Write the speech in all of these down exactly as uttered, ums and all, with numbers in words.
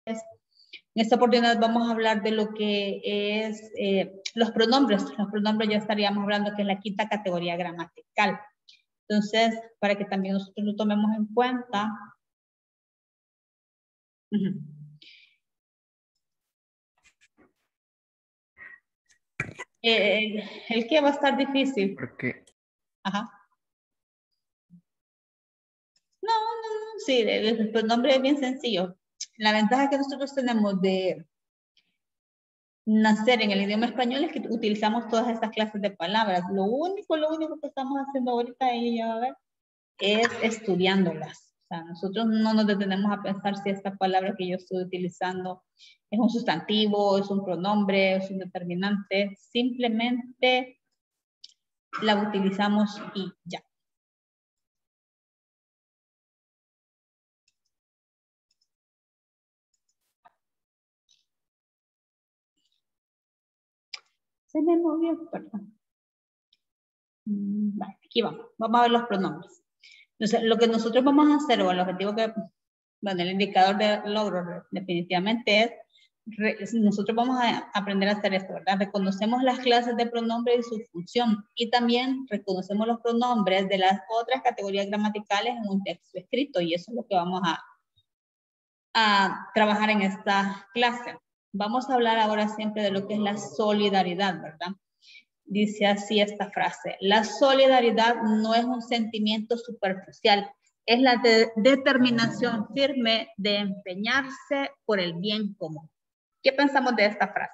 En esta oportunidad vamos a hablar de lo que es eh, los pronombres. Los pronombres ya estaríamos hablando que es la quinta categoría gramatical. Entonces, para que también nosotros lo tomemos en cuenta. Uh-huh. eh, el, el que va a estar difícil. ¿Por qué? Ajá. No, no, no, sí, el, el pronombre es bien sencillo. La ventaja que nosotros tenemos de nacer en el idioma español es que utilizamos todas estas clases de palabras. Lo único, lo único que estamos haciendo ahorita, y ya va a ver, es estudiándolas. O sea, nosotros no nos detenemos a pensar si esta palabra que yo estoy utilizando es un sustantivo, es un pronombre, es un determinante. Simplemente la utilizamos y ya. Se me movió, perdón. Vale, aquí vamos. Vamos a ver los pronombres. Entonces, lo que nosotros vamos a hacer, o el objetivo que, bueno, el indicador de logro definitivamente es, re, nosotros vamos a aprender a hacer esto, ¿verdad? Reconocemos las clases de pronombre y su función, y también reconocemos los pronombres de las otras categorías gramaticales en un texto escrito, y eso es lo que vamos a, a trabajar en esta clase. Vamos a hablar ahora siempre de lo que es la solidaridad, ¿verdad? Dice así esta frase: la solidaridad no es un sentimiento superficial, es la de determinación firme de empeñarse por el bien común. ¿Qué pensamos de esta frase?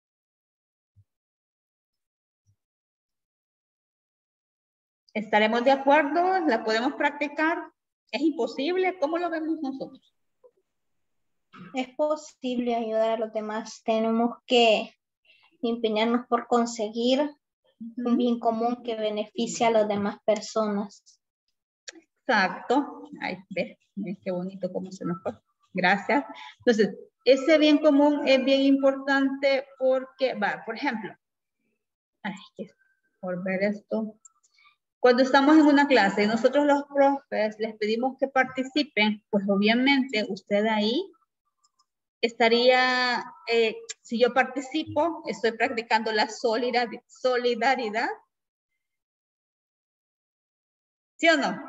¿Estaremos de acuerdo? ¿La podemos practicar? ¿Es imposible? ¿Cómo lo vemos nosotros? Es posible ayudar a los demás. Tenemos que empeñarnos por conseguir uh-huh. un bien común que beneficie a las demás personas. Exacto. Ay, ve, ve qué bonito cómo se nos fue. Gracias. Entonces, ese bien común es bien importante porque, va, por ejemplo, ay, por ver esto. Cuando estamos en una clase y nosotros los profes les pedimos que participen, pues obviamente usted ahí estaría, eh, si yo participo, estoy practicando la solidaridad. ¿Sí o no?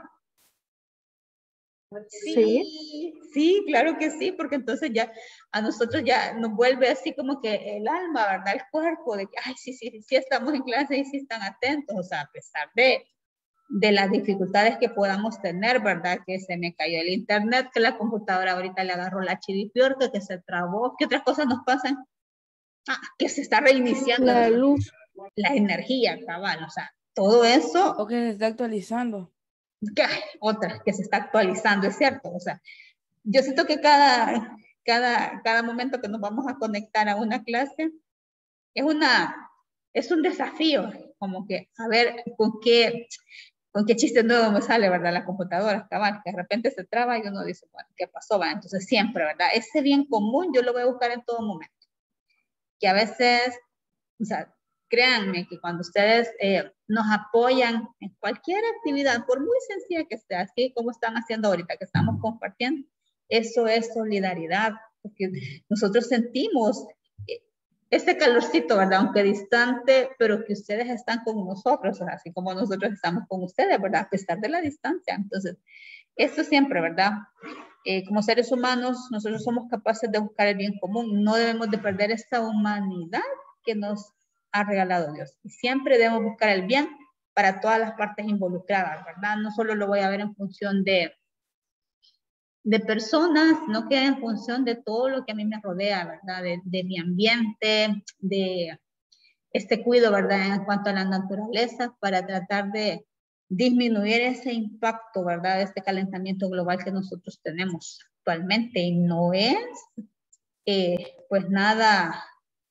Sí, sí, sí, claro que sí, porque entonces ya a nosotros ya nos vuelve así como que el alma, ¿verdad? El cuerpo, de que, ay, sí, sí, sí estamos en clase y sí están atentos, o sea, a pesar de, de las dificultades que podamos tener, ¿verdad? Que se me cayó el internet, que la computadora ahorita le agarró la chiripiorca, que se trabó, ¿qué otras cosas nos pasan? Ah, que se está reiniciando la luz, la energía, cabal, o sea, todo eso. O que se está actualizando. Que, otra, que se está actualizando, es cierto, o sea, yo siento que cada, cada, cada momento que nos vamos a conectar a una clase es una, es un desafío, como que a ver con qué, con qué chiste nuevo me sale, ¿verdad? La computadora, cabal, que de repente se traba y uno dice, bueno, ¿qué pasó? ¿Va? Entonces siempre, ¿verdad? Ese bien común yo lo voy a buscar en todo momento. Que a veces, o sea, créanme que cuando ustedes eh, nos apoyan en cualquier actividad, por muy sencilla que sea, así como están haciendo ahorita, que estamos compartiendo, eso es solidaridad, porque nosotros sentimos este calorcito, ¿verdad? Aunque distante, pero que ustedes están con nosotros, o sea, así como nosotros estamos con ustedes, ¿verdad? A pesar de la distancia. Entonces, esto siempre, ¿verdad? Eh, como seres humanos, nosotros somos capaces de buscar el bien común. No debemos de perder esta humanidad que nos ha regalado Dios. Y siempre debemos buscar el bien para todas las partes involucradas, ¿verdad? No solo lo voy a ver en función de, de personas, sino que en función de todo lo que a mí me rodea, ¿verdad? De, de mi ambiente, de este cuidado, ¿verdad? En cuanto a la naturaleza, para tratar de disminuir ese impacto, ¿verdad? De este calentamiento global que nosotros tenemos actualmente. Y no es, eh, pues nada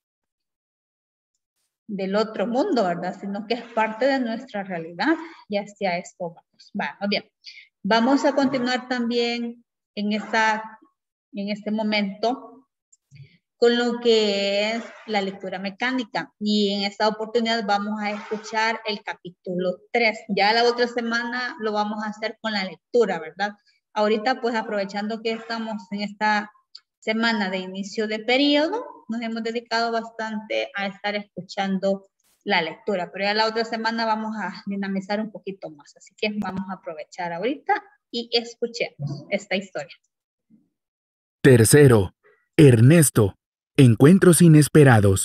del otro mundo, ¿verdad? Sino que es parte de nuestra realidad y hacia esto vamos. Bueno, bien. Vamos a continuar también en, esta, en este momento con lo que es la lectura mecánica. Y en esta oportunidad vamos a escuchar el capítulo tres. Ya la otra semana lo vamos a hacer con la lectura, ¿verdad? Ahorita, pues aprovechando que estamos en esta semana de inicio de periodo nos hemos dedicado bastante a estar escuchando la lectura, pero ya la otra semana vamos a dinamizar un poquito más, así que vamos a aprovechar ahorita y escuchemos esta historia. Tercero, Ernesto, encuentros inesperados.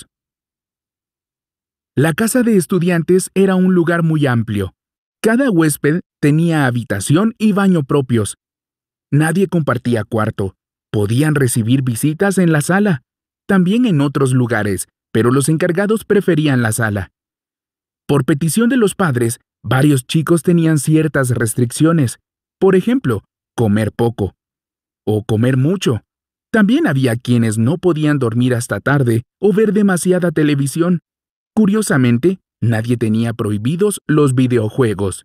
La casa de estudiantes era un lugar muy amplio. Cada huésped tenía habitación y baño propios. Nadie compartía cuarto. Podían recibir visitas en la sala, también en otros lugares, pero los encargados preferían la sala. Por petición de los padres, varios chicos tenían ciertas restricciones. Por ejemplo, comer poco o comer mucho. También había quienes no podían dormir hasta tarde o ver demasiada televisión. Curiosamente, nadie tenía prohibidos los videojuegos.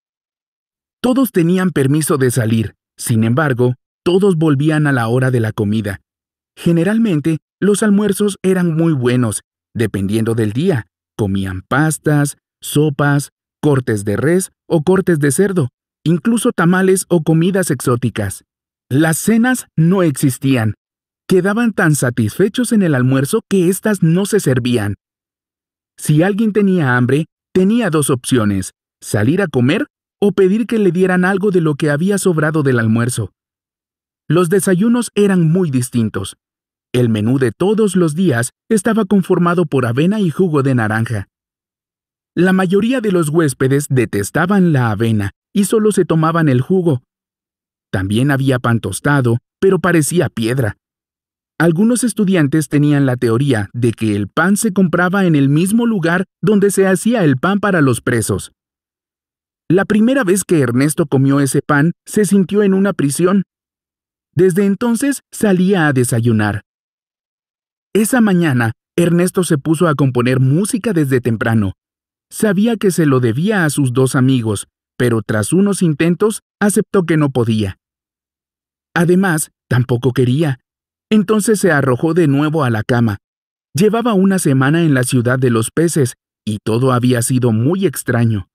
Todos tenían permiso de salir. Sin embargo, todos volvían a la hora de la comida. Generalmente, los almuerzos eran muy buenos, dependiendo del día. Comían pastas, sopas, cortes de res o cortes de cerdo, incluso tamales o comidas exóticas. Las cenas no existían. Quedaban tan satisfechos en el almuerzo que éstas no se servían. Si alguien tenía hambre, tenía dos opciones: salir a comer o pedir que le dieran algo de lo que había sobrado del almuerzo. Los desayunos eran muy distintos. El menú de todos los días estaba conformado por avena y jugo de naranja. La mayoría de los huéspedes detestaban la avena y solo se tomaban el jugo. También había pan tostado, pero parecía piedra. Algunos estudiantes tenían la teoría de que el pan se compraba en el mismo lugar donde se hacía el pan para los presos. La primera vez que Ernesto comió ese pan, se sintió en una prisión. Desde entonces salía a desayunar. Esa mañana, Ernesto se puso a componer música desde temprano. Sabía que se lo debía a sus dos amigos, pero tras unos intentos, aceptó que no podía. Además, tampoco quería. Entonces se arrojó de nuevo a la cama. Llevaba una semana en la ciudad de los peces, y todo había sido muy extraño.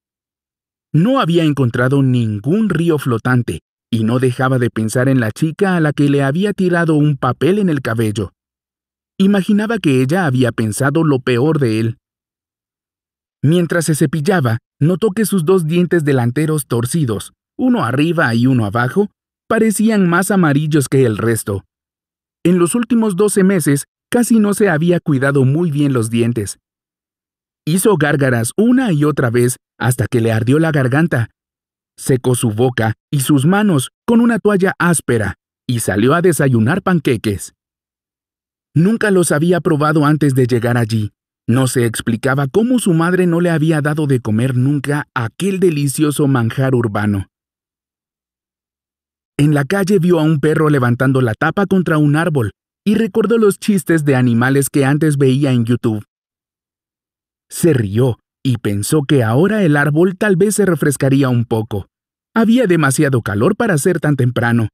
No había encontrado ningún río flotante, y no dejaba de pensar en la chica a la que le había tirado un papel en el cabello. Imaginaba que ella había pensado lo peor de él. Mientras se cepillaba, notó que sus dos dientes delanteros torcidos, uno arriba y uno abajo, parecían más amarillos que el resto. En los últimos doce meses, casi no se había cuidado muy bien los dientes. Hizo gárgaras una y otra vez hasta que le ardió la garganta. Secó su boca y sus manos con una toalla áspera y salió a desayunar panqueques. Nunca los había probado antes de llegar allí. No se explicaba cómo su madre no le había dado de comer nunca aquel delicioso manjar urbano. En la calle vio a un perro levantando la tapa contra un árbol y recordó los chistes de animales que antes veía en YouTube. Se rió y pensó que ahora el árbol tal vez se refrescaría un poco. Había demasiado calor para ser tan temprano.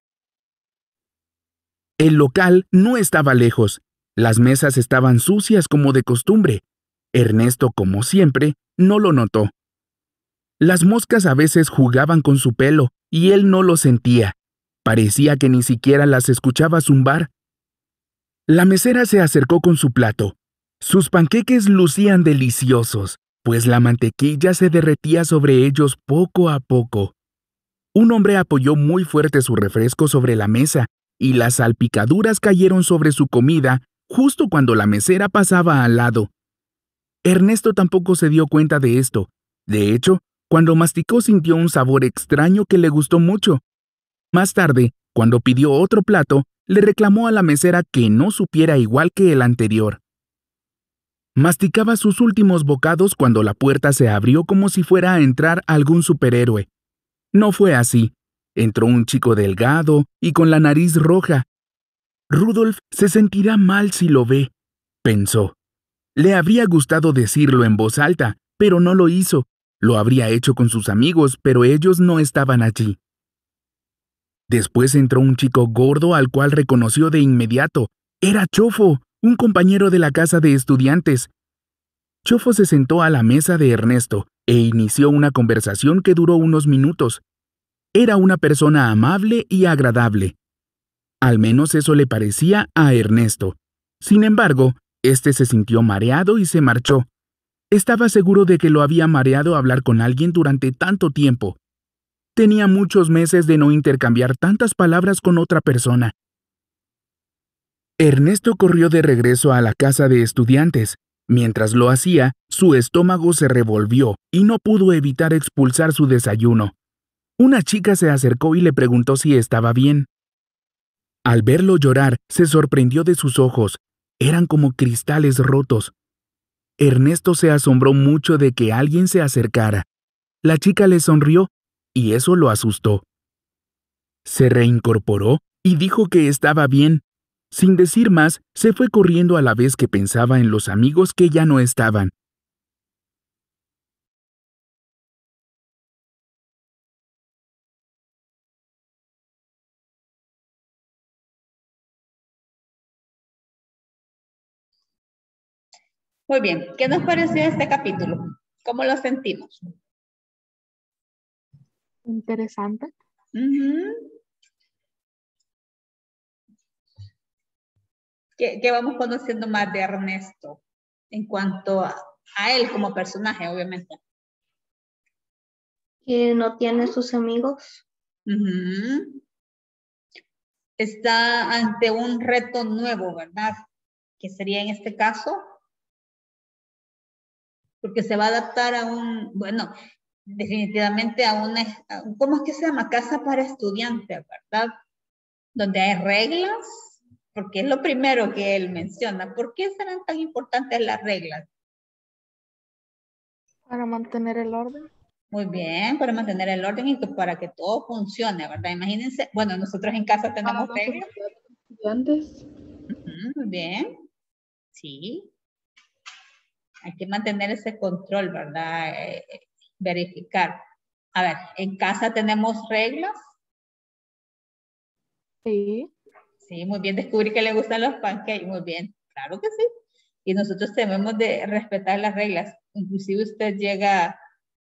El local no estaba lejos. Las mesas estaban sucias como de costumbre. Ernesto, como siempre, no lo notó. Las moscas a veces jugaban con su pelo y él no lo sentía. Parecía que ni siquiera las escuchaba zumbar. La mesera se acercó con su plato. Sus panqueques lucían deliciosos, pues la mantequilla se derretía sobre ellos poco a poco. Un hombre apoyó muy fuerte su refresco sobre la mesa y las salpicaduras cayeron sobre su comida justo cuando la mesera pasaba al lado. Ernesto tampoco se dio cuenta de esto. De hecho, cuando masticó sintió un sabor extraño que le gustó mucho. Más tarde, cuando pidió otro plato, le reclamó a la mesera que no supiera igual que el anterior. Masticaba sus últimos bocados cuando la puerta se abrió como si fuera a entrar algún superhéroe. No fue así. Entró un chico delgado y con la nariz roja. Rudolf se sentirá mal si lo ve, pensó. Le habría gustado decirlo en voz alta, pero no lo hizo. Lo habría hecho con sus amigos, pero ellos no estaban allí. Después entró un chico gordo al cual reconoció de inmediato. Era Chofo, un compañero de la casa de estudiantes. Chofo se sentó a la mesa de Ernesto e inició una conversación que duró unos minutos. Era una persona amable y agradable. Al menos eso le parecía a Ernesto. Sin embargo, este se sintió mareado y se marchó. Estaba seguro de que lo había mareado hablar con alguien durante tanto tiempo. Tenía muchos meses de no intercambiar tantas palabras con otra persona. Ernesto corrió de regreso a la casa de estudiantes. Mientras lo hacía, su estómago se revolvió y no pudo evitar expulsar su desayuno. Una chica se acercó y le preguntó si estaba bien. Al verlo llorar, se sorprendió de sus ojos. Eran como cristales rotos. Ernesto se asombró mucho de que alguien se acercara. La chica le sonrió y eso lo asustó. Se reincorporó y dijo que estaba bien. Sin decir más, se fue corriendo a la vez que pensaba en los amigos que ya no estaban. Muy bien, ¿qué nos pareció este capítulo? ¿Cómo lo sentimos? Interesante. Uh-huh. ¿Qué, ¿Qué vamos conociendo más de Ernesto en cuanto a, a él como personaje, obviamente? Que no tiene sus amigos. Uh-huh. Está ante un reto nuevo, ¿verdad? Que sería en este caso, porque se va a adaptar a un, bueno, definitivamente a una, a, ¿cómo es que se llama? Casa para estudiantes, ¿verdad? Donde hay reglas, porque es lo primero que él menciona. ¿Por qué serán tan importantes las reglas? Para mantener el orden. Muy bien, para mantener el orden y para que todo funcione, ¿verdad? Imagínense, bueno, nosotros en casa tenemos Para reglas. Estudiantes. Uh-huh, muy bien, sí. Hay que mantener ese control, ¿verdad? Eh, verificar. A ver, ¿en casa tenemos reglas? Sí. Sí, muy bien. Descubrí que le gustan los pancakes. Muy bien, claro que sí. Y nosotros debemos de respetar las reglas. Inclusive usted llega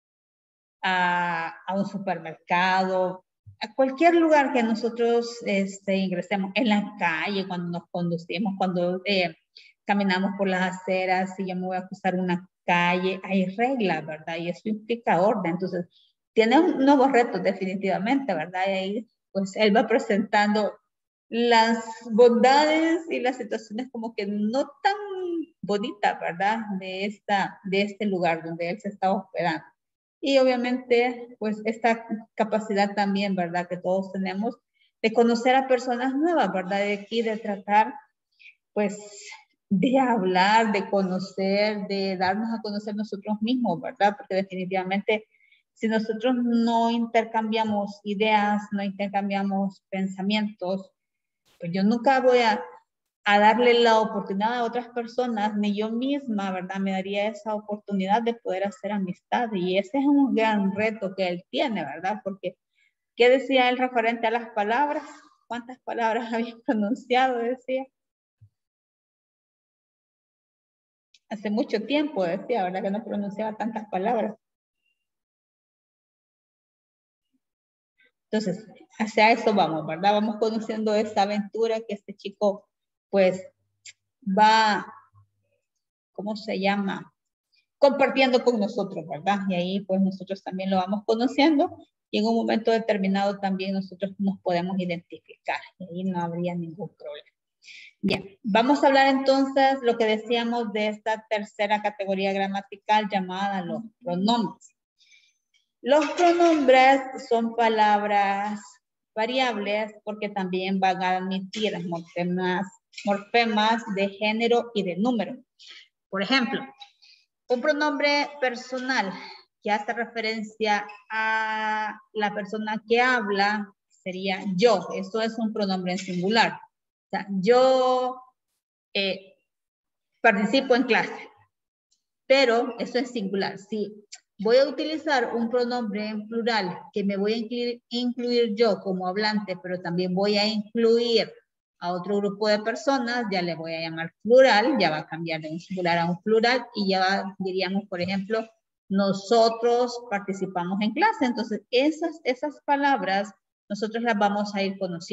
a, a un supermercado, a cualquier lugar que nosotros este, ingresemos, en la calle, cuando nos conducimos, cuando eh, caminamos por las aceras, si yo me voy a cruzar una calle, hay reglas, ¿verdad? Y eso implica orden. Entonces, tiene un nuevo reto definitivamente, ¿verdad? Y ahí, pues, él va presentando las bondades y las situaciones como que no tan bonitas, ¿verdad? De, esta, de este lugar donde él se está hospedando. Y obviamente, pues, esta capacidad también, ¿verdad? Que todos tenemos de conocer a personas nuevas, ¿verdad? De aquí, de tratar, pues, de hablar, de conocer, de darnos a conocer nosotros mismos, ¿verdad? Porque definitivamente, si nosotros no intercambiamos ideas, no intercambiamos pensamientos, pues yo nunca voy a, a darle la oportunidad a otras personas, ni yo misma, ¿verdad? Me daría esa oportunidad de poder hacer amistad. Y ese es un gran reto que él tiene, ¿verdad? Porque, ¿qué decía él referente a las palabras? ¿Cuántas palabras había pronunciado? Decía. Hace mucho tiempo decía, ¿verdad? Que no pronunciaba tantas palabras. Entonces, hacia eso vamos, ¿verdad? Vamos conociendo esta aventura que este chico, pues, va, ¿cómo se llama? Compartiendo con nosotros, ¿verdad? Y ahí, pues, nosotros también lo vamos conociendo y en un momento determinado también nosotros nos podemos identificar y ahí no habría ningún problema. Bien, vamos a hablar entonces lo que decíamos de esta tercera categoría gramatical llamada los pronombres. Los pronombres son palabras variables porque también van a admitir morfemas, morfemas de género y de número. Por ejemplo, un pronombre personal que hace referencia a la persona que habla sería yo. Esto es un pronombre en singular. O sea, yo eh, participo en clase, pero eso es singular. Si voy a utilizar un pronombre en plural que me voy a incluir, incluir yo como hablante, pero también voy a incluir a otro grupo de personas, ya le voy a llamar plural, ya va a cambiar de un singular a un plural y ya va, diríamos, por ejemplo, nosotros participamos en clase. Entonces, esas, esas palabras nosotros las vamos a ir conociendo.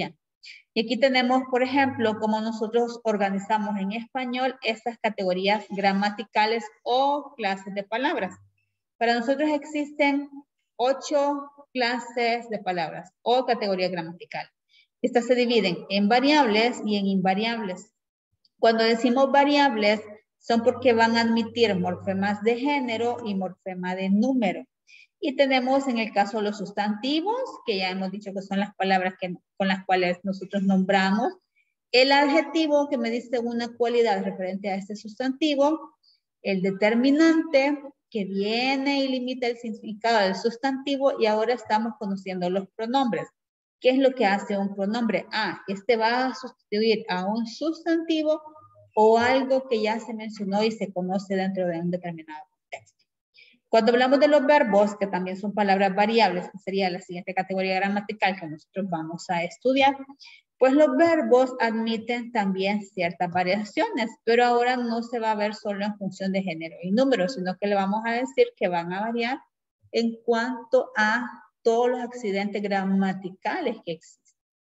Y aquí tenemos, por ejemplo, cómo nosotros organizamos en español estas categorías gramaticales o clases de palabras. Para nosotros existen ocho clases de palabras o categorías gramaticales. Estas se dividen en variables y en invariables. Cuando decimos variables, son porque van a admitir morfemas de género y morfema de número. Y tenemos en el caso los sustantivos, que ya hemos dicho que son las palabras que, con las cuales nosotros nombramos. El adjetivo, que me dice una cualidad referente a este sustantivo. El determinante, que viene y limita el significado del sustantivo. Y ahora estamos conociendo los pronombres. ¿Qué es lo que hace un pronombre? Ah, este va a sustituir a un sustantivo o algo que ya se mencionó y se conoce dentro de un determinado contexto. Cuando hablamos de los verbos, que también son palabras variables, que sería la siguiente categoría gramatical que nosotros vamos a estudiar, pues los verbos admiten también ciertas variaciones, pero ahora no se va a ver solo en función de género y número, sino que le vamos a decir que van a variar en cuanto a todos los accidentes gramaticales que existen.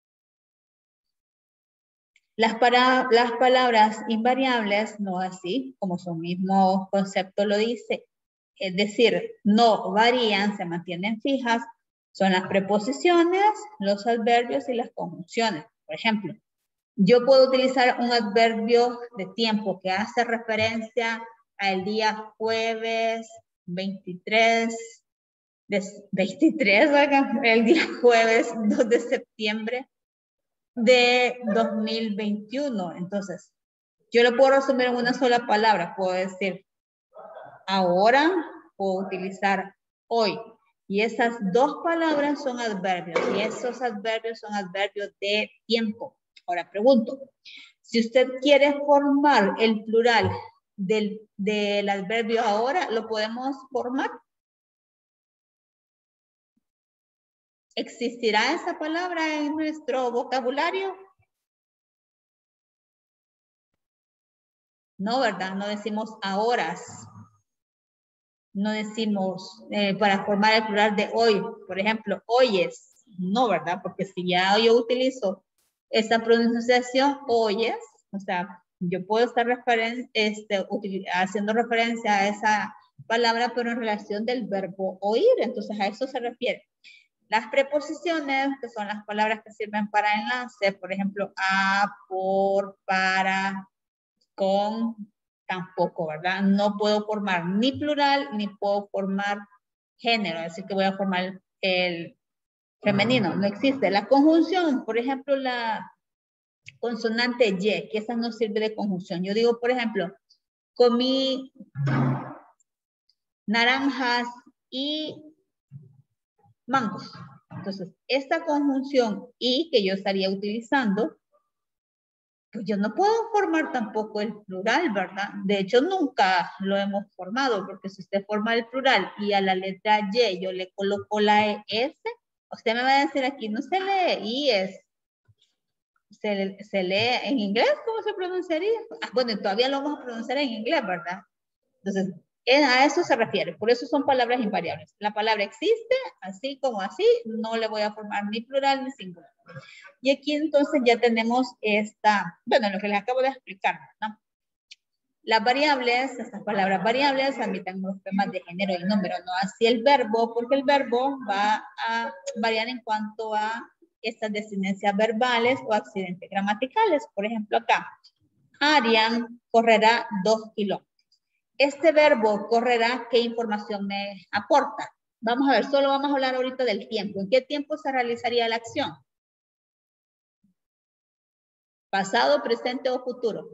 Las, para, las palabras invariables, no así, como su mismo concepto lo dice, es decir, no varían, se mantienen fijas, son las preposiciones, los adverbios y las conjunciones. Por ejemplo, yo puedo utilizar un adverbio de tiempo que hace referencia al día jueves veintitrés, de, veintitrés, el día jueves dos de septiembre de dos mil veintiuno. Entonces, yo lo puedo resumir en una sola palabra. Puedo decir ahora, puedo utilizar hoy. Y esas dos palabras son adverbios. Y esos adverbios son adverbios de tiempo. Ahora pregunto, si usted quiere formar el plural del, del adverbio ahora, ¿lo podemos formar? ¿Existirá esa palabra en nuestro vocabulario? No, ¿verdad? No decimos ahora. No decimos eh, para formar el plural de hoy. Por ejemplo, oyes. No, ¿verdad? Porque si ya yo utilizo esa pronunciación, oyes, o sea, yo puedo estar referen este, haciendo referencia a esa palabra, pero en relación del verbo oír. Entonces, a eso se refiere. Las preposiciones, que son las palabras que sirven para enlace, por ejemplo, a, por, para, con, tampoco, ¿verdad? No puedo formar ni plural, ni puedo formar género, así que voy a formar el femenino, no existe. La conjunción, por ejemplo, la consonante Y, que esa no sirve de conjunción. Yo digo, por ejemplo, comí naranjas y mangos. Entonces, esta conjunción y que yo estaría utilizando, pues yo no puedo formar tampoco el plural, ¿verdad? De hecho, nunca lo hemos formado, porque si usted forma el plural y a la letra Y yo le coloco la S, usted me va a decir aquí, no se lee I es. Se, se lee en inglés, ¿cómo se pronunciaría? Ah, bueno, todavía lo vamos a pronunciar en inglés, ¿verdad? Entonces, a eso se refiere, por eso son palabras invariables. La palabra existe, así como así, no le voy a formar ni plural ni singular. Y aquí entonces ya tenemos esta, bueno, lo que les acabo de explicar, ¿no? Las variables, estas palabras variables, admiten morfemas de género y número, no así el verbo, porque el verbo va a variar en cuanto a estas desinencias verbales o accidentes gramaticales. Por ejemplo, acá, Arian correrá dos kilómetros. Este verbo correrá, ¿qué información me aporta? Vamos a ver, solo vamos a hablar ahorita del tiempo. ¿En qué tiempo se realizaría la acción? ¿Pasado, presente o futuro?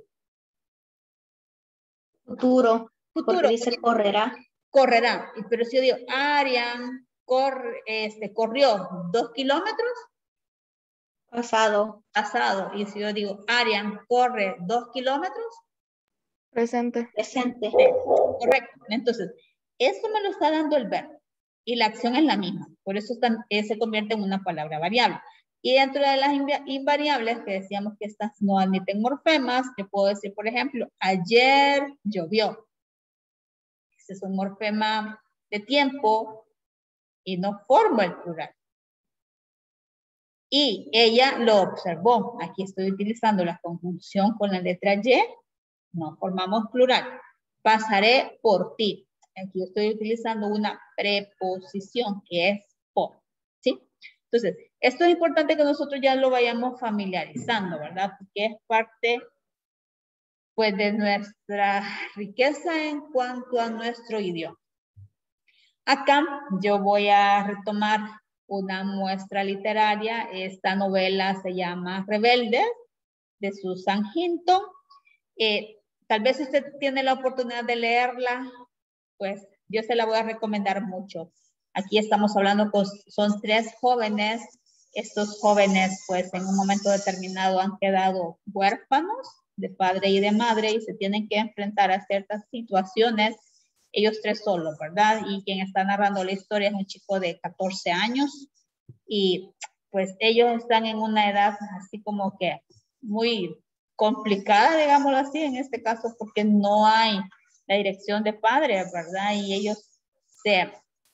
Futuro, Futuro. porque dice correrá. Correrá. Pero si yo digo, Arian corre, este, corrió dos kilómetros. Pasado. Pasado. Y si yo digo, Arian corre dos kilómetros. Presente. Presente. Correcto. Entonces, eso me lo está dando el verbo. Y la acción es la misma. Por eso está, eh, se convierte en una palabra variable. Y dentro de las invariables, que decíamos que estas no admiten morfemas, yo puedo decir, por ejemplo, ayer llovió. Ese es un morfema de tiempo y no forma el plural. Y ella lo observó. Aquí estoy utilizando la conjunción con la letra Y. No formamos plural. Pasaré por ti. Aquí estoy utilizando una preposición que es por. ¿Sí? Entonces, esto es importante que nosotros ya lo vayamos familiarizando, ¿verdad? Porque es parte, pues, de nuestra riqueza en cuanto a nuestro idioma. Acá yo voy a retomar una muestra literaria. Esta novela se llama Rebelde, de Susan Hinton. Eh, tal vez usted tiene la oportunidad de leerla, pues yo se la voy a recomendar mucho. Aquí estamos hablando con, son tres jóvenes. Estos jóvenes, pues en un momento determinado han quedado huérfanos de padre y de madre y se tienen que enfrentar a ciertas situaciones. Ellos tres solos, ¿verdad? Y quien está narrando la historia es un chico de catorce años y pues ellos están en una edad así como que muy complicada, digámoslo así, en este caso, porque no hay la dirección de padres, ¿verdad? Y ellos se,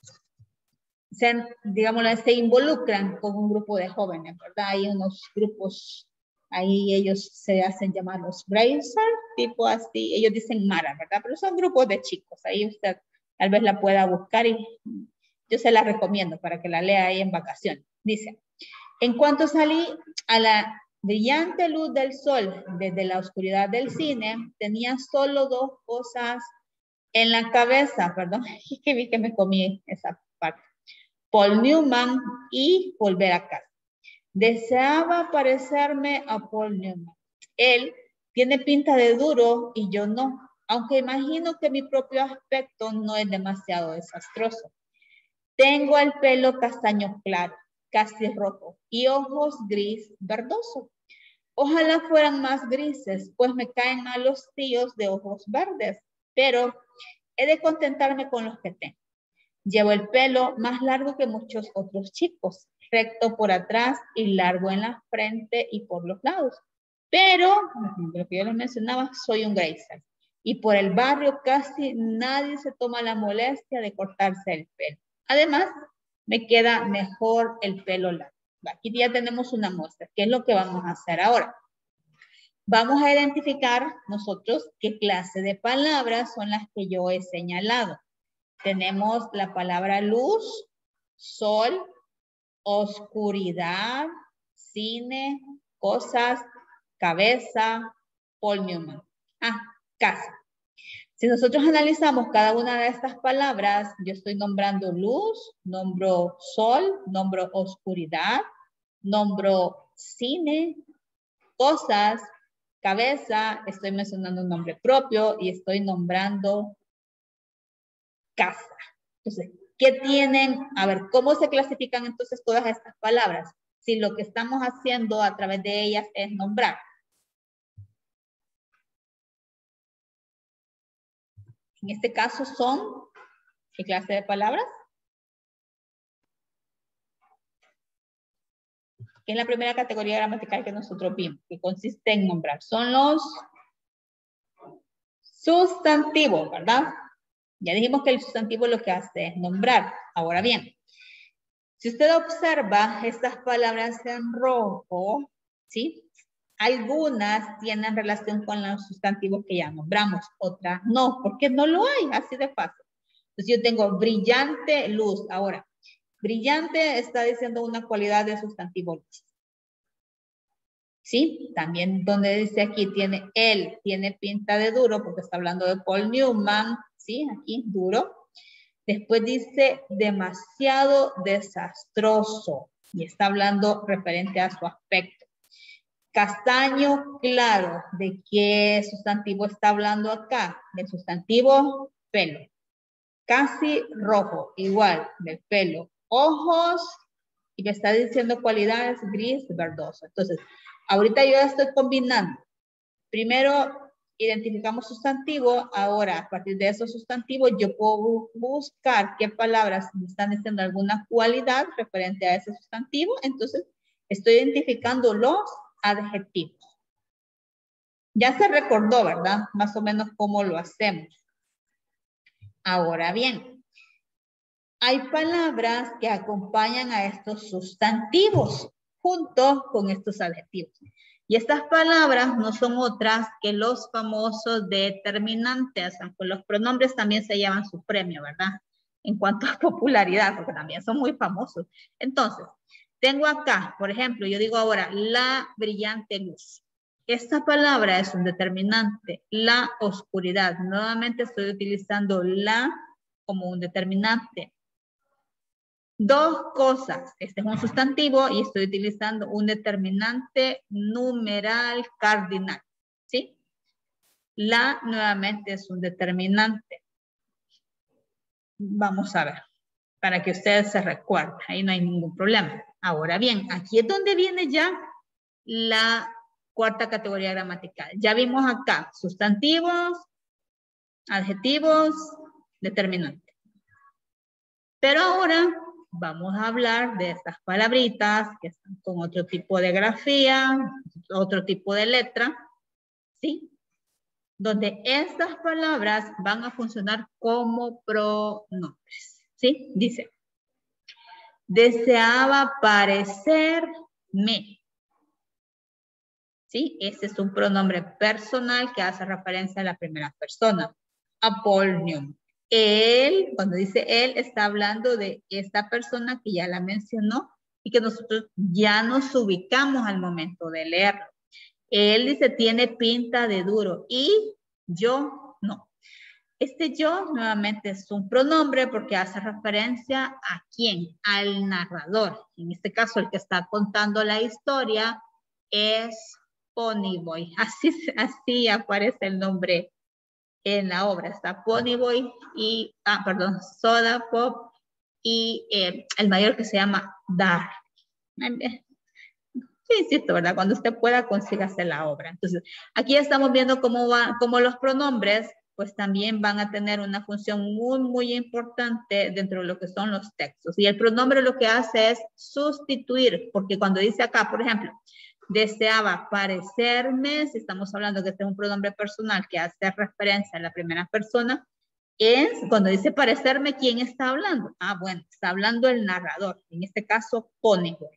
se, digámoslo, se involucran con un grupo de jóvenes, ¿verdad? Hay unos grupos, ahí ellos se hacen llamar los Brazers, tipo así, ellos dicen Mara, ¿verdad? Pero son grupos de chicos, ahí usted tal vez la pueda buscar y yo se la recomiendo para que la lea ahí en vacaciones. Dice, en cuanto salí a la brillante luz del sol desde la oscuridad del cine, tenía solo dos cosas en la cabeza, perdón, es que vi que me comí esa parte. Paul Newman y volver a casa. Deseaba parecerme a Paul Newman. Él tiene pinta de duro y yo no, aunque imagino que mi propio aspecto no es demasiado desastroso. Tengo el pelo castaño claro, casi rojo, y ojos gris verdoso. Ojalá fueran más grises, pues me caen mal los tíos de ojos verdes, pero he de contentarme con los que tengo. Llevo el pelo más largo que muchos otros chicos, recto por atrás y largo en la frente y por los lados. Pero, lo que yo les mencionaba, soy un grazer. Y por el barrio casi nadie se toma la molestia de cortarse el pelo. Además, me queda mejor el pelo largo. Aquí ya tenemos una muestra. ¿Qué es lo que vamos a hacer ahora? Vamos a identificar nosotros qué clase de palabras son las que yo he señalado. Tenemos la palabra luz, sol, oscuridad, cine, cosas, cabeza, Paul Newman. Ah, casa. Si nosotros analizamos cada una de estas palabras, yo estoy nombrando luz, nombro sol, nombro oscuridad, nombro cine, cosas, cabeza, estoy mencionando un nombre propio y estoy nombrando casa. Entonces, ¿qué tienen? A ver, ¿cómo se clasifican entonces todas estas palabras? Si lo que estamos haciendo a través de ellas es nombrar. En este caso son, ¿qué clase de palabras? Que es la primera categoría gramatical que nosotros vimos, que consiste en nombrar. Son los sustantivos, ¿verdad? Ya dijimos que el sustantivo lo que hace es nombrar. Ahora bien, si usted observa estas palabras en rojo, ¿sí? Algunas tienen relación con los sustantivos que ya nombramos, otras no, porque no lo hay, así de fácil. Entonces yo tengo brillante luz. Ahora, brillante está diciendo una cualidad de sustantivo luz. ¿Sí? También donde dice aquí tiene él, tiene pinta de duro, porque está hablando de Paul Newman, ¿sí? Aquí, duro. Después dice demasiado desastroso, y está hablando referente a su aspecto. Castaño claro, ¿de qué sustantivo está hablando acá? Del sustantivo pelo. Casi rojo, igual, del pelo. Ojos, y me está diciendo cualidades gris, verdoso. Entonces, ahorita yo estoy combinando. Primero, identificamos sustantivo. Ahora, a partir de esos sustantivos, yo puedo buscar qué palabras me están diciendo alguna cualidad referente a ese sustantivo. Entonces, estoy identificando los adjetivos. Ya se recordó, ¿verdad? Más o menos cómo lo hacemos. Ahora bien, hay palabras que acompañan a estos sustantivos. junto con estos adjetivos. Y estas palabras no son otras que los famosos determinantes, aunque los pronombres también se llevan su premio, ¿verdad? En cuanto a popularidad, porque también son muy famosos. Entonces, tengo acá, por ejemplo, yo digo ahora, la brillante luz. Esta palabra es un determinante, la oscuridad. Nuevamente estoy utilizando la como un determinante. Dos cosas. Este es un sustantivo y estoy utilizando un determinante numeral cardinal. ¿Sí? La nuevamente es un determinante. Vamos a ver, para que ustedes se recuerden. Ahí no hay ningún problema. Ahora bien, aquí es donde viene ya la cuarta categoría gramatical. Ya vimos acá sustantivos, adjetivos, determinantes. Pero ahora vamos a hablar de estas palabritas que están con otro tipo de grafía, otro tipo de letra, ¿sí? Donde estas palabras van a funcionar como pronombres, ¿sí? Dice, deseaba parecerme. ¿Sí? Este es un pronombre personal que hace referencia a la primera persona. Apolnium. Él, cuando dice él, está hablando de esta persona que ya la mencionó y que nosotros ya nos ubicamos al momento de leerlo. Él dice, tiene pinta de duro y yo no. Este yo nuevamente es un pronombre porque hace referencia a quién, al narrador. En este caso, el que está contando la historia es Ponyboy. Así, así aparece el nombre en la obra. Está Ponyboy y, ah, perdón, Soda Pop y eh, el mayor que se llama Dar. Sí, insisto, ¿verdad? Cuando usted pueda, consígase la obra. Entonces, aquí estamos viendo cómo, va, cómo los pronombres, pues también van a tener una función muy, muy importante dentro de lo que son los textos. Y el pronombre lo que hace es sustituir, porque cuando dice acá, por ejemplo, deseaba parecerme, si estamos hablando que este es un pronombre personal que hace referencia a la primera persona, es cuando dice parecerme, ¿quién está hablando? Ah, bueno, está hablando el narrador, en este caso, Ponyboy.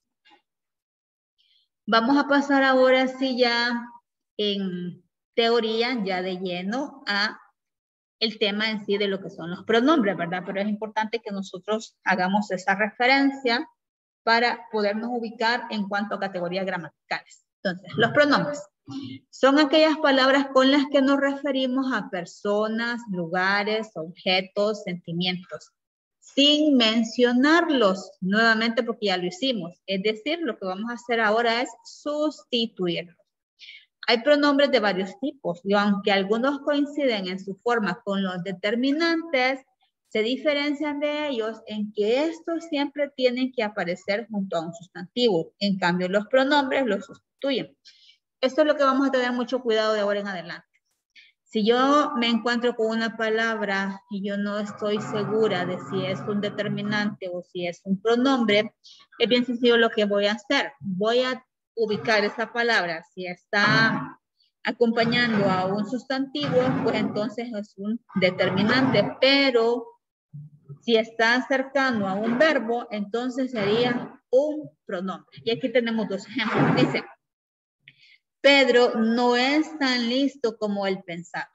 Vamos a pasar ahora sí ya en teoría, ya de lleno, a el tema en sí de lo que son los pronombres, ¿verdad? Pero es importante que nosotros hagamos esa referencia para podernos ubicar en cuanto a categorías gramaticales. Entonces, los pronombres son aquellas palabras con las que nos referimos a personas, lugares, objetos, sentimientos, sin mencionarlos nuevamente porque ya lo hicimos. Es decir, lo que vamos a hacer ahora es sustituirlos. Hay pronombres de varios tipos y aunque algunos coinciden en su forma con los determinantes, se diferencian de ellos en que estos siempre tienen que aparecer junto a un sustantivo. En cambio, los pronombres los sustituyen. Esto es lo que vamos a tener mucho cuidado de ahora en adelante. Si yo me encuentro con una palabra y yo no estoy segura de si es un determinante o si es un pronombre, es bien sencillo lo que voy a hacer. Voy a ubicar esa palabra. Si está acompañando a un sustantivo, pues entonces es un determinante. Pero si está cercano a un verbo, entonces sería un pronombre. Y aquí tenemos dos ejemplos. Dice, Pedro no es tan listo como él pensaba.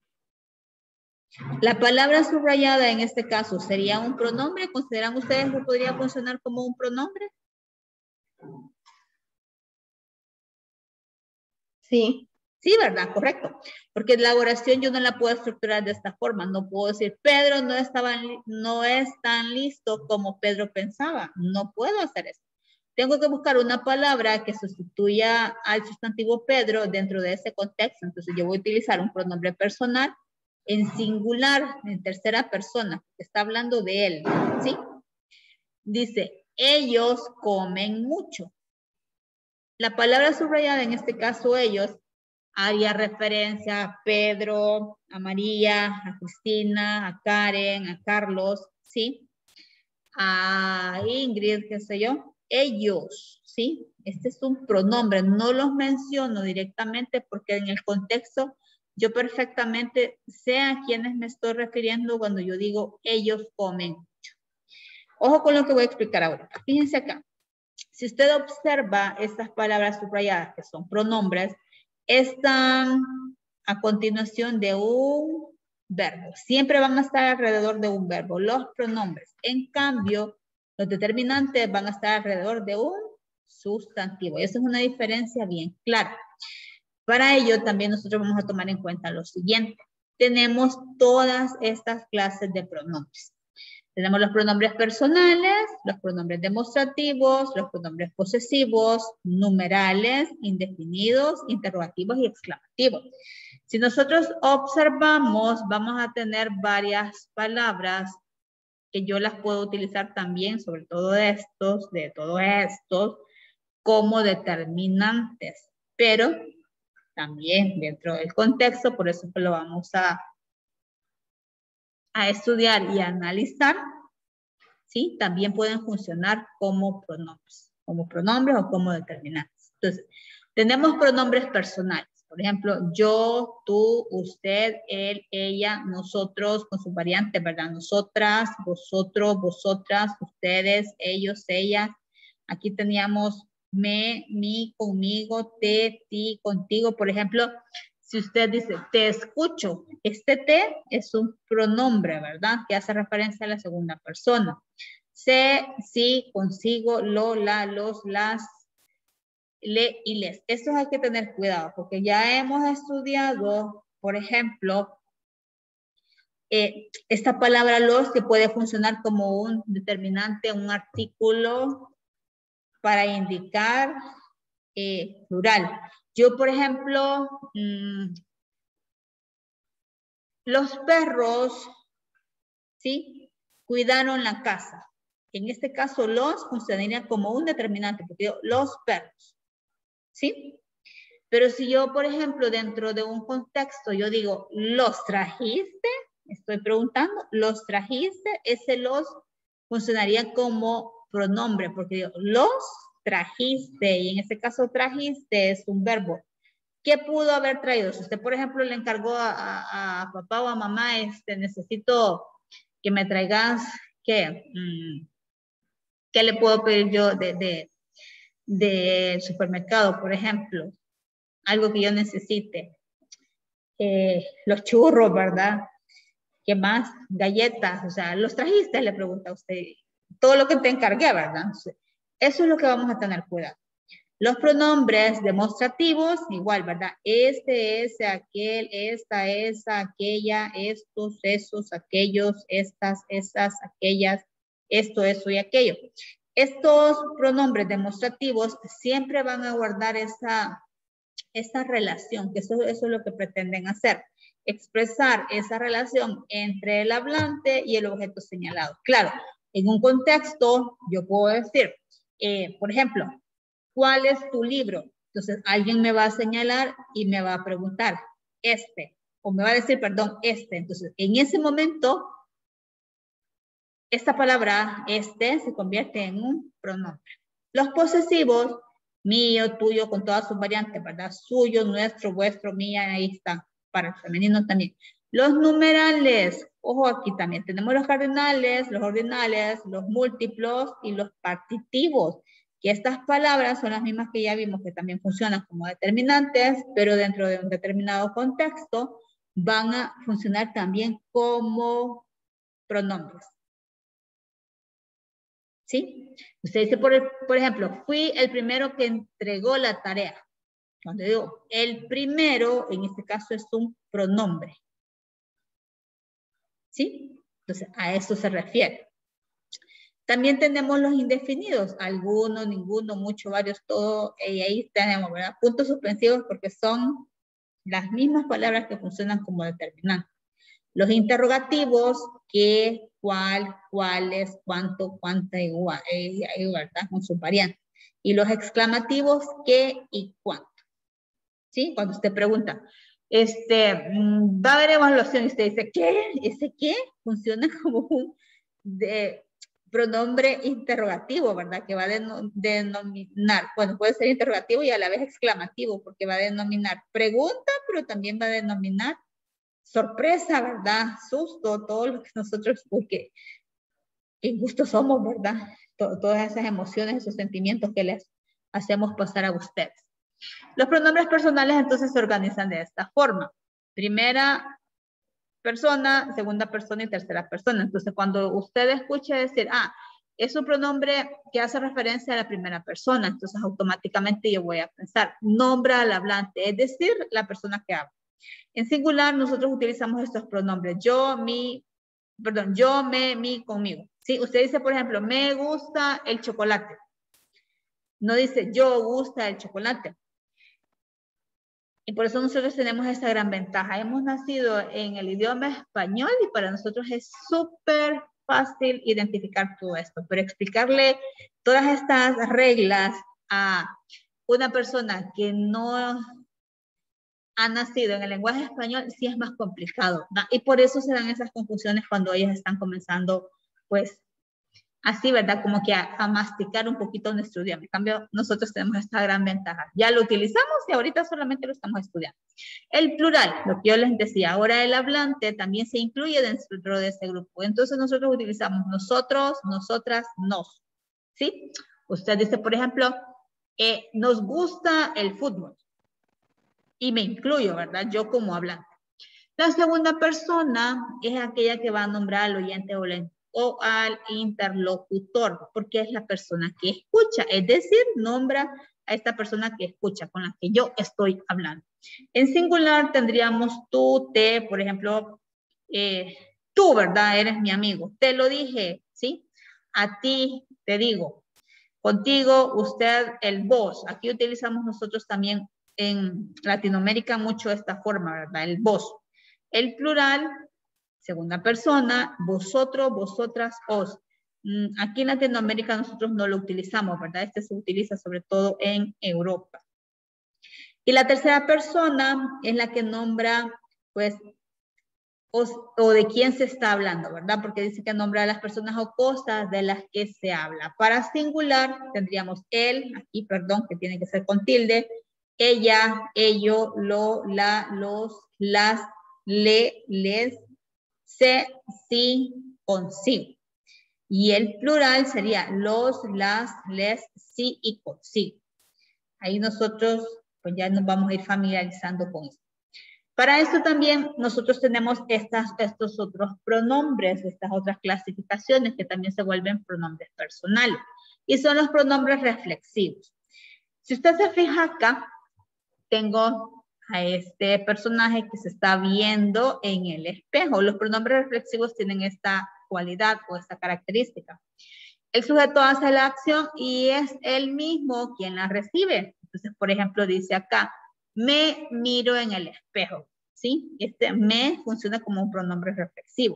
La palabra subrayada en este caso sería un pronombre. ¿Consideran ustedes que podría funcionar como un pronombre? Sí. Sí, ¿verdad? Correcto. Porque la oración yo no la puedo estructurar de esta forma. No puedo decir, Pedro no, estaba, no es tan listo como Pedro pensaba. No puedo hacer eso. Tengo que buscar una palabra que sustituya al sustantivo Pedro dentro de ese contexto. Entonces yo voy a utilizar un pronombre personal en singular, en tercera persona, que está hablando de él, ¿sí? Dice, ellos comen mucho. La palabra subrayada, en este caso ellos, haría referencia a Pedro, a María, a Cristina, a Karen, a Carlos, ¿sí? A Ingrid, qué sé yo. Ellos, ¿sí? Este es un pronombre, no los menciono directamente porque en el contexto yo perfectamente sé a quiénes me estoy refiriendo cuando yo digo ellos comen mucho. Ojo con lo que voy a explicar ahora. Fíjense acá. Si usted observa estas palabras subrayadas, que son pronombres, están a continuación de un verbo. Siempre van a estar alrededor de un verbo, los pronombres. En cambio, los determinantes van a estar alrededor de un sustantivo. Y esa es una diferencia bien clara. Para ello, también nosotros vamos a tomar en cuenta lo siguiente. Tenemos todas estas clases de pronombres. Tenemos los pronombres personales, los pronombres demostrativos, los pronombres posesivos, numerales, indefinidos, interrogativos y exclamativos. Si nosotros observamos, vamos a tener varias palabras que yo las puedo utilizar también, sobre todo de estos, de todos estos, como determinantes. Pero también dentro del contexto, por eso que lo vamos a a estudiar y a analizar, ¿sí? También pueden funcionar como pronombres, como pronombres o como determinantes. Entonces, tenemos pronombres personales. Por ejemplo, yo, tú, usted, él, ella, nosotros, con sus variantes, ¿verdad? Nosotras, vosotros, vosotras, ustedes, ellos, ella. Aquí teníamos me, mi, conmigo, te, ti, contigo. Por ejemplo, si usted dice, te escucho, este te es un pronombre, ¿verdad? Que hace referencia a la segunda persona. Se, sí, consigo, lo, la, los, las, le y les. Esto hay que tener cuidado porque ya hemos estudiado, por ejemplo, eh, esta palabra los que puede funcionar como un determinante, un artículo para indicar eh, plural. Yo, por ejemplo, mmm, los perros, ¿sí? Cuidaron la casa. En este caso, los funcionaría como un determinante, porque yo, los perros, ¿sí? Pero si yo, por ejemplo, dentro de un contexto, yo digo, ¿los trajiste? Estoy preguntando, ¿los trajiste? Ese los funcionaría como pronombre, porque digo, los trajiste, y en este caso trajiste es un verbo. ¿Qué pudo haber traído? Si usted, por ejemplo, le encargó a, a, a papá o a mamá, este, necesito que me traigas, ¿qué? Mm, ¿qué le puedo pedir yo de, de, de supermercado, por ejemplo? Algo que yo necesite. Eh, los churros, ¿verdad? ¿Qué más? Galletas, o sea, ¿los trajiste? Le pregunta a usted. Todo lo que te encargué, ¿verdad? Eso es lo que vamos a tener cuidado. Los pronombres demostrativos, igual, ¿verdad? Este, ese, aquel, esta, esa, aquella, estos, esos, aquellos, estas, esas, aquellas, esto, eso y aquello. Estos pronombres demostrativos siempre van a guardar esa, esa relación, que eso, eso es lo que pretenden hacer. Expresar esa relación entre el hablante y el objeto señalado. Claro, en un contexto, yo puedo decir, eh, por ejemplo, ¿cuál es tu libro? Entonces, alguien me va a señalar y me va a preguntar, este, o me va a decir, perdón, este. Entonces, en ese momento, esta palabra, este, se convierte en un pronombre. Los posesivos, mío, tuyo, con todas sus variantes, ¿verdad? Suyo, nuestro, vuestro, mía, ahí está, para el femenino también. Los numerales, ojo aquí también, tenemos los cardinales, los ordinales, los múltiplos y los partitivos. Que estas palabras son las mismas que ya vimos que también funcionan como determinantes, pero dentro de un determinado contexto van a funcionar también como pronombres. ¿Sí? Usted dice, por, el, por ejemplo, fui el primero que entregó la tarea. Cuando digo el primero, en este caso es un pronombre. ¿Sí? Entonces, a eso se refiere. También tenemos los indefinidos, algunos, ninguno, mucho, varios, todo, y ahí tenemos, ¿verdad? Puntos suspensivos porque son las mismas palabras que funcionan como determinantes. Los interrogativos, qué, cuál, cuáles, cuánto, cuánta, igual, ¿verdad? Con sus variantes. Y los exclamativos, qué y cuánto. ¿Sí? Cuando usted pregunta, este, va a haber evaluación y usted dice, ¿qué? ¿Ese qué? Funciona como un de, pronombre interrogativo, ¿verdad? Que va a denominar, bueno, puede ser interrogativo y a la vez exclamativo, porque va a denominar pregunta, pero también va a denominar sorpresa, ¿verdad? Susto, todo lo que nosotros, porque qué injustos somos, ¿verdad? T- todas esas emociones, esos sentimientos que les hacemos pasar a ustedes. Los pronombres personales entonces se organizan de esta forma. Primera persona, segunda persona y tercera persona. Entonces cuando usted escuche decir, ah, es un pronombre que hace referencia a la primera persona, entonces automáticamente yo voy a pensar, nombra al hablante, es decir, la persona que habla. En singular nosotros utilizamos estos pronombres, yo, mi, perdón, yo, me, mi, conmigo. ¿Sí? Usted dice, por ejemplo, me gusta el chocolate. No dice, yo gusta el chocolate. Y por eso nosotros tenemos esa gran ventaja. Hemos nacido en el idioma español y para nosotros es súper fácil identificar todo esto. Pero explicarle todas estas reglas a una persona que no ha nacido en el lenguaje español sí es más complicado, ¿no? Y por eso se dan esas confusiones cuando ellos están comenzando, pues, así, ¿verdad? Como que a, a masticar un poquito nuestro idioma. En cambio, nosotros tenemos esta gran ventaja. Ya lo utilizamos y ahorita solamente lo estamos estudiando. El plural, lo que yo les decía, ahora el hablante también se incluye dentro de ese grupo. Entonces nosotros utilizamos nosotros, nosotras, nos. ¿Sí? Usted dice, por ejemplo, eh, nos gusta el fútbol. Y me incluyo, ¿verdad? Yo como hablante. La segunda persona es aquella que va a nombrar al oyente o, la, o al interlocutor, porque es la persona que escucha, es decir, nombra a esta persona que escucha, con la que yo estoy hablando. En singular tendríamos tú, te, por ejemplo, eh, tú, ¿verdad? Eres mi amigo. Te lo dije, ¿sí? A ti te digo. Contigo, usted, el vos. Aquí utilizamos nosotros también en Latinoamérica mucho esta forma, ¿verdad? El vos. El plural, segunda persona, vosotros, vosotras, os. Aquí en Latinoamérica nosotros no lo utilizamos, ¿verdad? Este se utiliza sobre todo en Europa. Y la tercera persona es la que nombra, pues, o, o de quién se está hablando, ¿verdad? Porque dice que nombra a las personas o cosas de las que se habla. Para singular tendríamos él, aquí, perdón, que tiene que ser con tilde, ella, ello, lo, la, los, las, le, les, se, sí, consigo. Y el plural sería los, las, les, sí y consigo. Ahí nosotros pues ya nos vamos a ir familiarizando con eso. Para esto también nosotros tenemos estas, estos otros pronombres, estas otras clasificaciones que también se vuelven pronombres personales. Y son los pronombres reflexivos. Si usted se fija acá, tengo a este personaje que se está viendo en el espejo. Los pronombres reflexivos tienen esta cualidad o esta característica. El sujeto hace la acción y es él mismo quien la recibe. Entonces, por ejemplo, dice acá, me miro en el espejo. ¿Sí? Este me funciona como un pronombre reflexivo.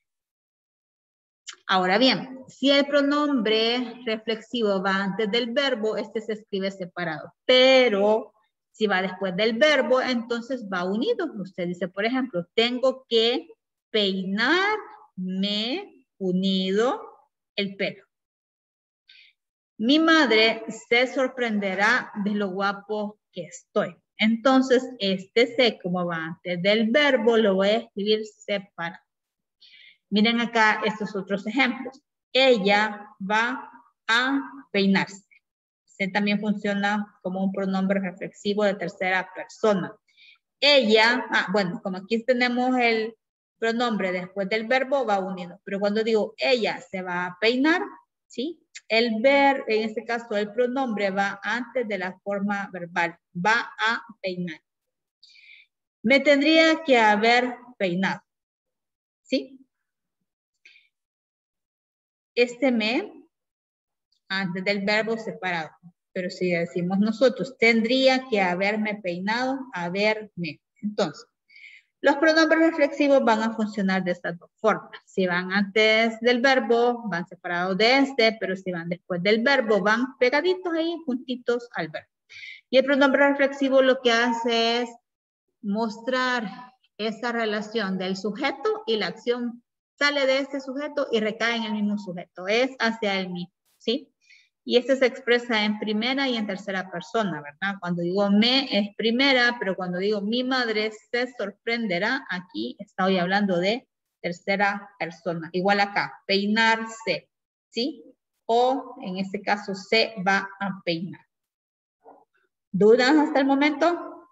Ahora bien, si el pronombre reflexivo va antes del verbo, este se escribe separado. Pero si va después del verbo, entonces va unido. Usted dice, por ejemplo, tengo que peinarme unido el pelo. Mi madre se sorprenderá de lo guapo que estoy. Entonces, este se, como va antes del verbo, lo voy a escribir separado. Miren acá estos otros ejemplos. Ella va a peinarse. Se también funciona como un pronombre reflexivo de tercera persona. Ella, ah, bueno, como aquí tenemos el pronombre después del verbo, va unido. Pero cuando digo ella se va a peinar, ¿sí? El ver, en este caso el pronombre va antes de la forma verbal. Va a peinar. Me tendría que haber peinado. ¿Sí? Este me, antes del verbo separado. Pero si decimos nosotros, tendría que haberme peinado, haberme. Entonces, los pronombres reflexivos van a funcionar de estas dos formas. Si van antes del verbo, van separados de este, pero si van después del verbo, van pegaditos ahí, juntitos al verbo. Y el pronombre reflexivo lo que hace es mostrar esa relación del sujeto y la acción sale de este sujeto y recae en el mismo sujeto. Es hacia el mismo, ¿sí? Y este se expresa en primera y en tercera persona, ¿verdad? Cuando digo me es primera, pero cuando digo mi madre se sorprenderá, aquí estoy hablando de tercera persona. Igual acá, peinarse. ¿sí? O en este caso se va a peinar. ¿Dudas hasta el momento?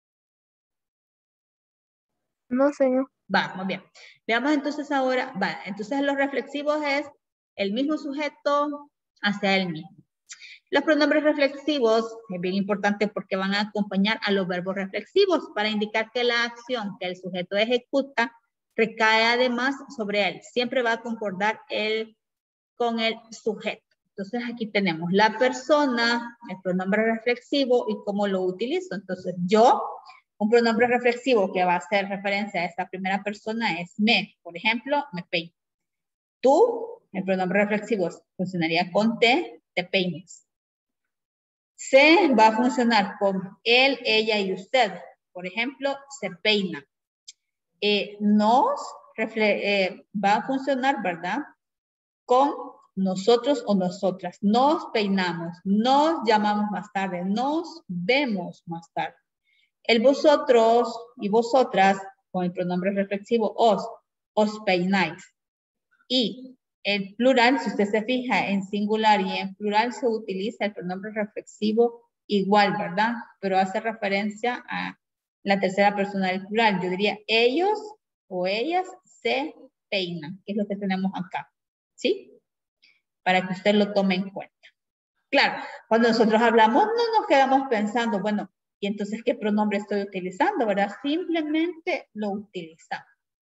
No, señor. Va, muy bien. Veamos entonces ahora, va, entonces los reflexivos es el mismo sujeto hacia él mismo. Los pronombres reflexivos es bien importante porque van a acompañar a los verbos reflexivos para indicar que la acción que el sujeto ejecuta recae además sobre él. Siempre va a concordar él con el sujeto. Entonces aquí tenemos la persona, el pronombre reflexivo y cómo lo utilizo. Entonces yo, un pronombre reflexivo que va a hacer referencia a esta primera persona es me. Por ejemplo, me peino. Tú, el pronombre reflexivo funcionaría con te, te peines. Se va a funcionar con él, ella y usted. Por ejemplo, se peina. Eh, nos eh, va a funcionar, ¿verdad? Con nosotros o nosotras. Nos peinamos, nos llamamos más tarde, nos vemos más tarde. El vosotros y vosotras, con el pronombre reflexivo os, os peináis. Y el plural, si usted se fija en singular y en plural se utiliza el pronombre reflexivo igual, ¿verdad? Pero hace referencia a la tercera persona del plural. Yo diría ellos o ellas se peinan, que es lo que tenemos acá. ¿Sí? Para que usted lo tome en cuenta. Claro, cuando nosotros hablamos no nos quedamos pensando, bueno, ¿y entonces qué pronombre estoy utilizando, verdad? Simplemente lo utilizamos.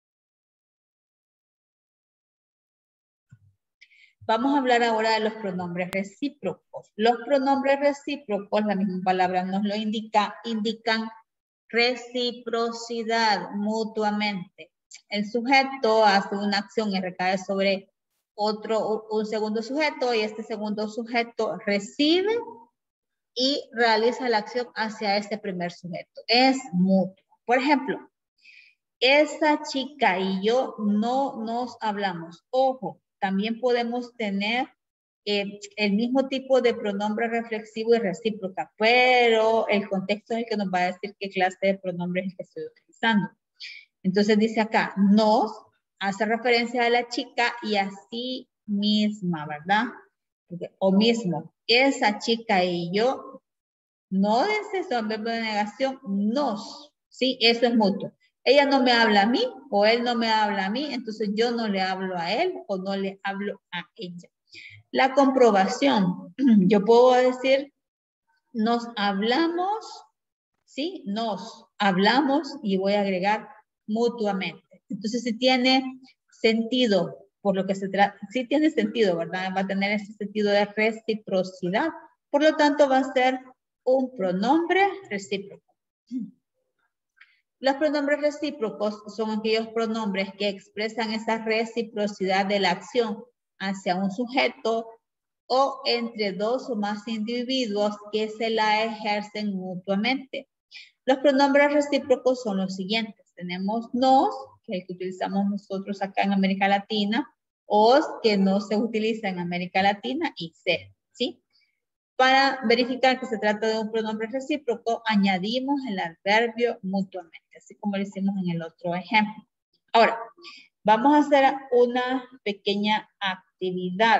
Vamos a hablar ahora de los pronombres recíprocos. Los pronombres recíprocos, la misma palabra nos lo indica, indican reciprocidad mutuamente. El sujeto hace una acción y recae sobre otro, un segundo sujeto y este segundo sujeto recibe y realiza la acción hacia este primer sujeto. Es mutuo. Por ejemplo, esa chica y yo no nos hablamos. Ojo, también podemos tener eh, el mismo tipo de pronombre reflexivo y recíproca, pero el contexto es el que nos va a decir qué clase de pronombre es el que estoy utilizando. Entonces dice acá, nos hace referencia a la chica y a sí misma, ¿verdad? O mismo, esa chica y yo, no es eso, en verbo de negación, nos, ¿sí? Eso es mutuo. Ella no me habla a mí o él no me habla a mí, entonces yo no le hablo a él o no le hablo a ella. La comprobación, yo puedo decir, nos hablamos, ¿sí? Nos hablamos y voy a agregar mutuamente. Entonces, si tiene sentido, por lo que se trata, sí tiene sentido, ¿verdad? Va a tener ese sentido de reciprocidad. Por lo tanto, va a ser un pronombre recíproco. Los pronombres recíprocos son aquellos pronombres que expresan esa reciprocidad de la acción hacia un sujeto o entre dos o más individuos que se la ejercen mutuamente. Los pronombres recíprocos son los siguientes. Tenemos nos, que es el que utilizamos nosotros acá en América Latina, os, que no se utiliza en América Latina, y se, ¿sí? Para verificar que se trata de un pronombre recíproco, añadimos el adverbio mutuamente, así como lo hicimos en el otro ejemplo. Ahora, vamos a hacer una pequeña actividad.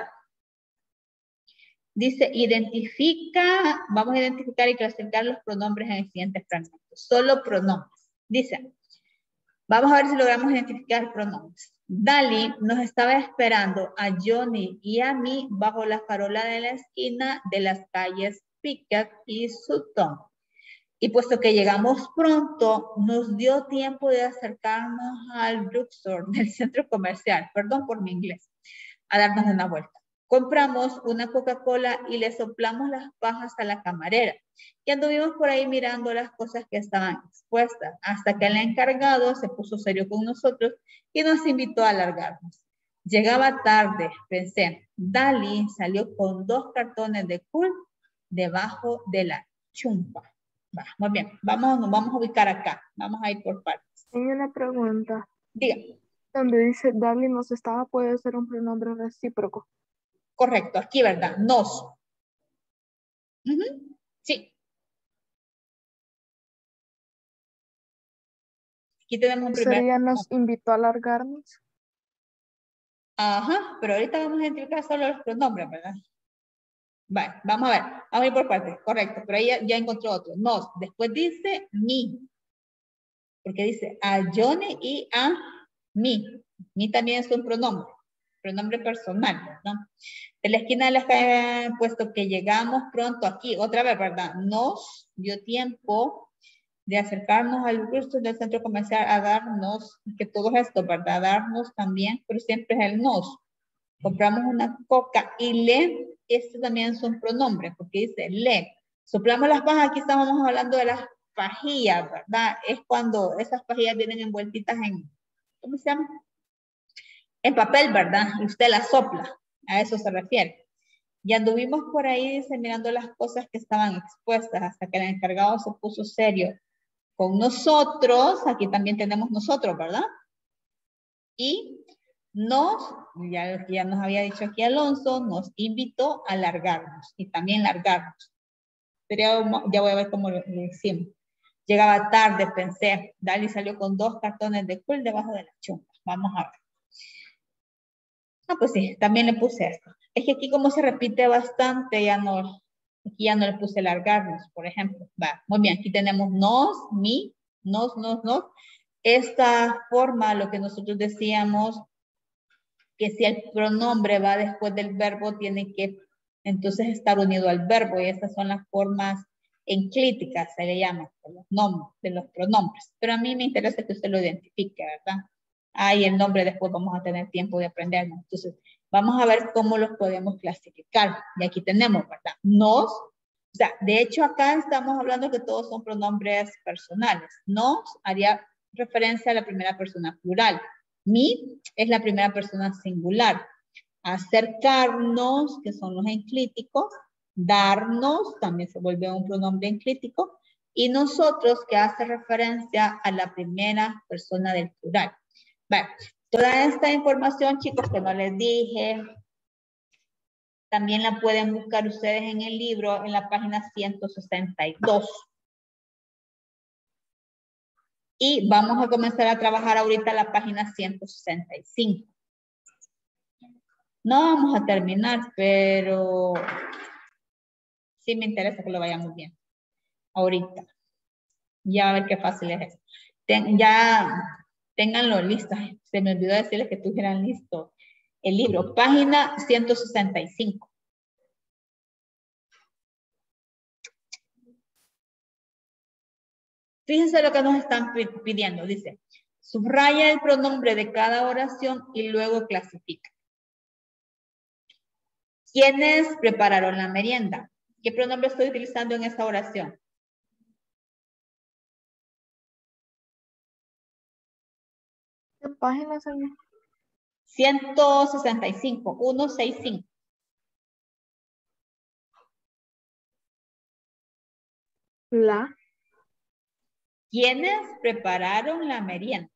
Dice, identifica, vamos a identificar y clasificar los pronombres en el siguiente fragmento. Solo pronombres. Dice, vamos a ver si logramos identificar pronombres. Dali nos estaba esperando a Johnny y a mí bajo la farola de la esquina de las calles Pickett y Sutton. Y puesto que llegamos pronto, nos dio tiempo de acercarnos al drugstore del centro comercial, perdón por mi inglés, a darnos una vuelta. Compramos una Coca-Cola y le soplamos las pajas a la camarera. Y anduvimos por ahí mirando las cosas que estaban expuestas, hasta que el encargado se puso serio con nosotros y nos invitó a alargarnos. Llegaba tarde, pensé. Dali salió con dos cartones de Cool debajo de la chumpa. Va, muy bien, vamos, nos vamos a ubicar acá. Vamos a ir por partes. Hay una pregunta. Diga. Donde dice Dali nos estaba, puede ser un pronombre recíproco. Correcto, aquí, ¿verdad? Nos. Uh-huh. Sí. Aquí tenemos un primer. ¿Sería nos invitó a alargarnos? Ajá, pero ahorita vamos a identificar solo los pronombres, ¿verdad? Vale, vamos a ver. Vamos a ir por partes, correcto. Pero ahí ya, ya encontró otro. Nos. Después dice mi. Porque dice a Johnny y a mi. Mi también es un pronombre. Pronombre personal, ¿no? De la esquina de la calle, puesto que llegamos pronto aquí. Otra vez, ¿verdad? Nos dio tiempo de acercarnos al gusto del centro comercial a darnos, que todo esto, ¿verdad? Darnos también, pero siempre es el nos. Compramos una coca y le, este también es un pronombre, porque dice le. Soplamos las pajas, aquí estamos hablando de las pajillas, ¿verdad? Es cuando esas pajillas vienen envueltitas en, ¿cómo se llama? En papel, ¿verdad? Y usted las sopla, a eso se refiere. Y anduvimos por ahí dice, mirando las cosas que estaban expuestas hasta que el encargado se puso serio con nosotros. Aquí también tenemos nosotros, ¿verdad? Y nos, ya, ya nos había dicho aquí Alonso, nos invitó a largarnos y también largarnos. Pero ya voy a ver cómo lo, lo hicimos. Llegaba tarde, pensé. Dali salió con dos cartones de cool debajo de la chumba. Vamos a ver. Ah, pues sí, también le puse esto. Es que aquí como se repite bastante, ya no, aquí ya no le puse largarnos, por ejemplo. Va, muy bien, aquí tenemos nos, mi, nos, nos, nos. Esta forma, lo que nosotros decíamos, que si el pronombre va después del verbo, tiene que entonces estar unido al verbo, y estas son las formas enclíticas, se le llama, de los nombres, de los pronombres. Pero a mí me interesa que usted lo identifique, ¿verdad? Ahí el nombre después vamos a tener tiempo de aprenderlo. Entonces, vamos a ver cómo los podemos clasificar. Y aquí tenemos, ¿verdad? Nos, o sea, de hecho acá estamos hablando que todos son pronombres personales. Nos haría referencia a la primera persona plural. Mi es la primera persona singular. Acercarnos, que son los enclíticos. Darnos, también se vuelve un pronombre enclítico. Y nosotros, que hace referencia a la primera persona del plural. Vale. Toda esta información, chicos, que no les dije, también la pueden buscar ustedes en el libro, en la página ciento sesenta y dos. Y vamos a comenzar a trabajar ahorita la página ciento sesenta y cinco. No vamos a terminar, pero sí me interesa que lo vayamos bien. Ahorita. Ya a ver qué fácil es esto. Ten, ya ténganlo listo. Se me olvidó decirles que tuvieran listo el libro. Página ciento sesenta y cinco. Fíjense lo que nos están pidiendo. Dice, subraya el pronombre de cada oración y luego clasifica. ¿Quiénes prepararon la merienda? ¿Qué pronombre estoy utilizando en esta oración? ¿Qué página, señor? ciento sesenta y cinco, ciento sesenta y cinco. La. ¿Quiénes prepararon la merienda?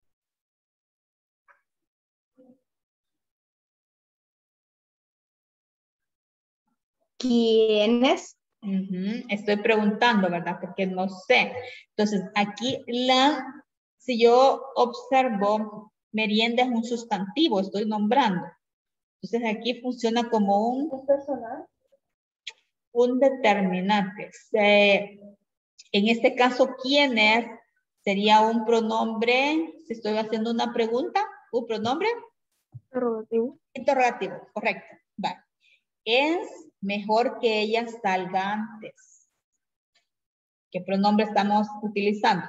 ¿Quiénes? Uh-huh. Estoy preguntando, ¿verdad? Porque no sé. Entonces, aquí la, si yo observo, merienda es un sustantivo, estoy nombrando. Entonces, aquí funciona como un personal, un determinante. Se, en este caso, ¿quiénes? Sería un pronombre, si estoy haciendo una pregunta, un pronombre. Interrogativo. Interrogativo, correcto. Vale. Es mejor que ella salga antes. ¿Qué pronombre estamos utilizando?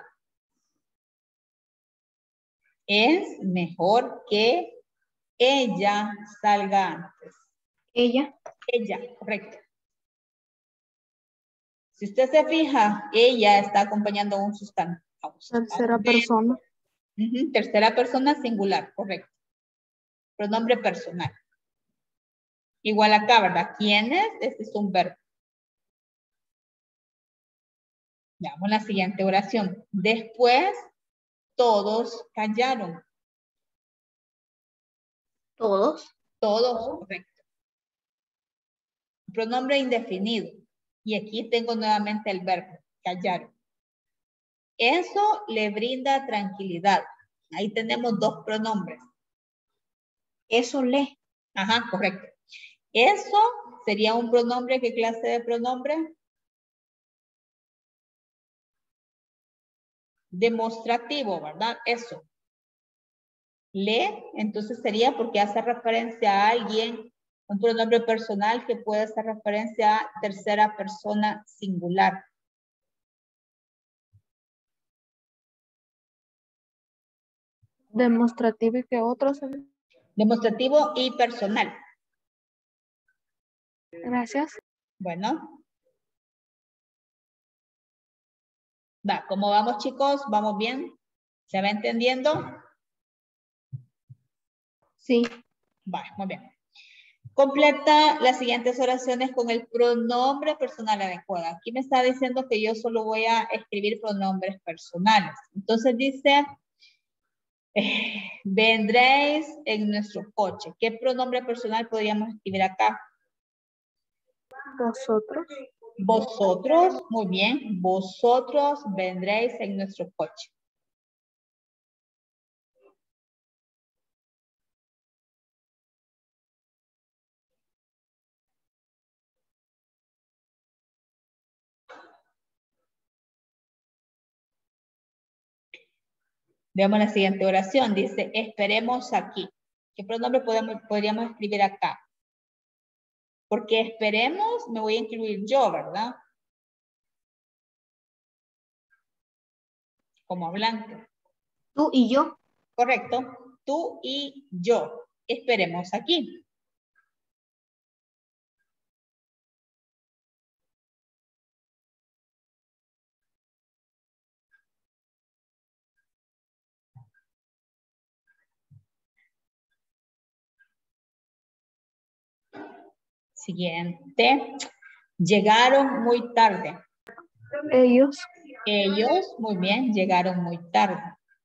Es mejor que ella salga antes. Ella. Ella, correcto. Si usted se fija, ella está acompañando a un sustantivo. Tercera persona. Uh-huh. Tercera persona singular, correcto. Pronombre personal. Igual acá, ¿verdad? ¿Quién es? Este es un verbo. Veamos la siguiente oración. Después, todos callaron. Todos. Todos, correcto. Pronombre indefinido. Y aquí tengo nuevamente el verbo, callaron. Eso le brinda tranquilidad. Ahí tenemos dos pronombres. Eso le. Ajá, correcto. Eso sería un pronombre. ¿Qué clase de pronombre? Demostrativo, ¿verdad? Eso. Le, entonces sería porque hace referencia a alguien, un pronombre personal que puede hacer referencia a tercera persona singular. Demostrativo y que otros. Demostrativo y personal. Gracias. Bueno. Va, ¿cómo vamos, chicos? ¿Vamos bien? ¿Se va entendiendo? Sí. Va, muy bien. Completa las siguientes oraciones con el pronombre personal adecuado. Aquí me está diciendo que yo solo voy a escribir pronombres personales. Entonces dice, eh, vendréis en nuestro coche. ¿Qué pronombre personal podríamos escribir acá? Vosotros. Vosotros, muy bien. Vosotros vendréis en nuestro coche. Veamos la siguiente oración. Dice, esperemos aquí. ¿Qué pronombre podemos, podríamos escribir acá? Porque esperemos, me voy a incluir yo, ¿verdad? Como hablante. Tú y yo. Correcto. Tú y yo. Esperemos aquí. Siguiente. Llegaron muy tarde. Ellos. Ellos, muy bien, llegaron muy tarde.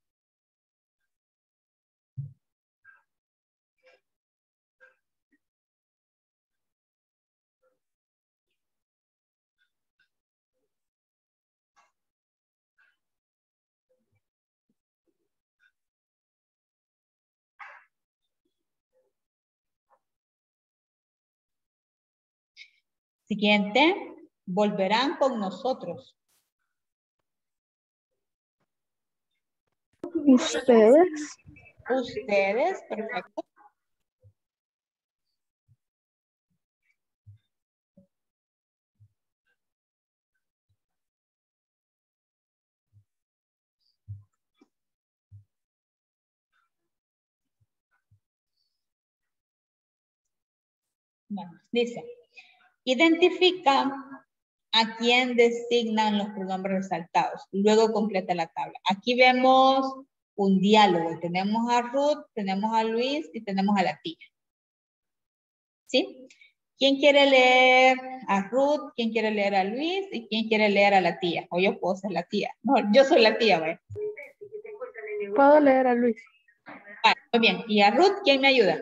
Siguiente. Volverán con nosotros. Ustedes. Ustedes, perfecto. Bueno, dice, identifica a quién designan los pronombres resaltados. Luego completa la tabla. Aquí vemos un diálogo. Tenemos a Ruth, tenemos a Luis y tenemos a la tía. ¿Sí? ¿Quién quiere leer a Ruth? ¿Quién quiere leer a Luis? ¿Y quién quiere leer a la tía? O yo puedo ser la tía. No, yo soy la tía, ¿ve? Puedo leer a Luis. Vale, muy bien. ¿Y a Ruth quién me ayuda?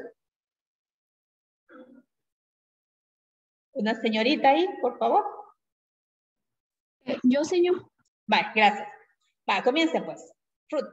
Una señorita ahí, por favor. Eh, yo, señor. Vale, gracias. Va, comience pues. Ruth.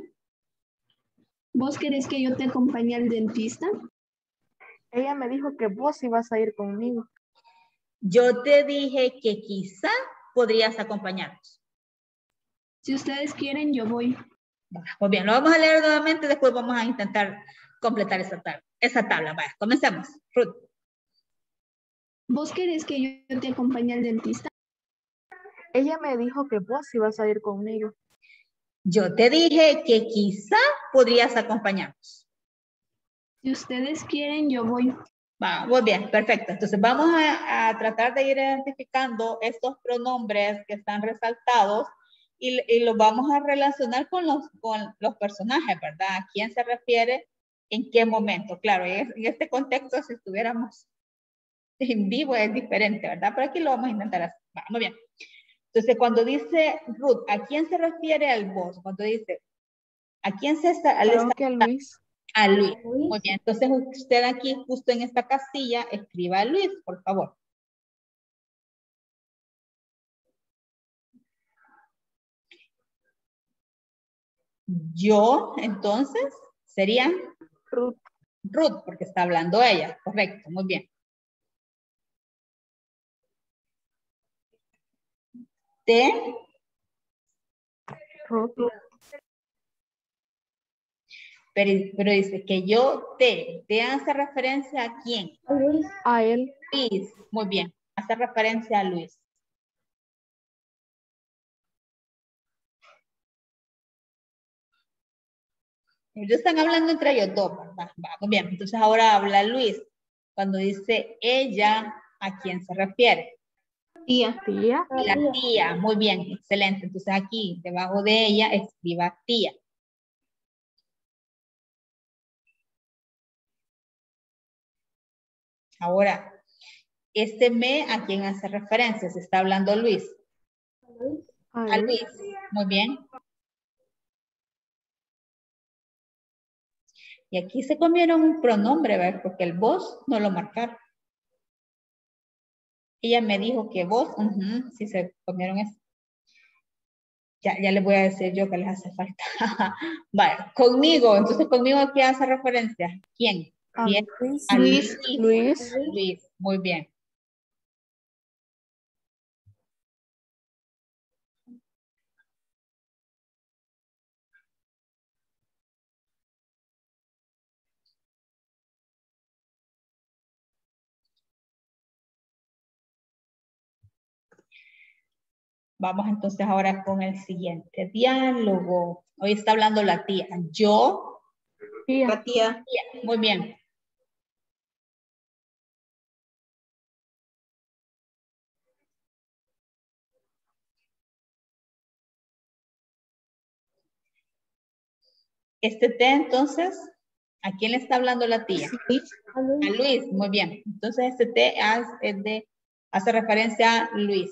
¿Vos querés que yo te acompañe al dentista? Ella me dijo que vos ibas a ir conmigo. Yo te dije que quizá podrías acompañarnos. Si ustedes quieren, yo voy. Muy bien, lo vamos a leer nuevamente, después vamos a intentar completar esa tabla. Esa tabla, vaya, comencemos. Ruth. ¿Vos querés que yo te acompañe al dentista? Ella me dijo que vos ibas a ir conmigo. Yo te dije que quizá podrías acompañarnos. Si ustedes quieren, yo voy. Va, muy bien, perfecto. Entonces vamos a, a tratar de ir identificando estos pronombres que están resaltados y, y los vamos a relacionar con los, con los personajes, ¿verdad? ¿A quién se refiere? ¿En qué momento? Claro, en, en este contexto, si estuviéramos en vivo es diferente, ¿verdad? Pero aquí lo vamos a intentar hacer. Va, muy bien. Entonces, cuando dice Ruth, ¿a quién se refiere al vos? Cuando dice, ¿a quién se está? Al Creo que a Luis. A Luis. Muy bien, entonces usted aquí, justo en esta casilla, escriba a Luis, por favor. Yo, entonces, sería Ruth. Ruth, porque está hablando ella. Correcto, muy bien. Te. Ruth. Pero, pero dice que yo te. ¿Te hace referencia a quién? A él. Luis. Muy bien. Hace referencia a Luis. Ellos están hablando entre ellos dos, ¿verdad? Va, muy bien. Entonces ahora habla Luis. Cuando dice ella, ¿a quién se refiere? Tía. Tía. La tía. Muy bien, excelente. Entonces aquí, debajo de ella, escriba tía. Ahora, este me, ¿a quién hace referencia? Se está hablando Luis. A A él. Luis. Muy bien. Y aquí se comieron un pronombre, ¿ver? Porque el vos no lo marcaron. Ella me dijo que vos, uh-huh, sí se comieron eso. Ya, ya les voy a decir yo que les hace falta. Vale, conmigo, entonces conmigo ¿a qué hace referencia? ¿Quién? A ¿Quién? Luis. A Luis. Luis. Luis, muy bien. Vamos entonces ahora con el siguiente diálogo. Hoy está hablando la tía. Yo. Tía. La tía. Tía. Muy bien. Este té entonces, ¿a quién le está hablando la tía? Luis. A Luis, muy bien. Entonces este té hace, de, hace referencia a Luis.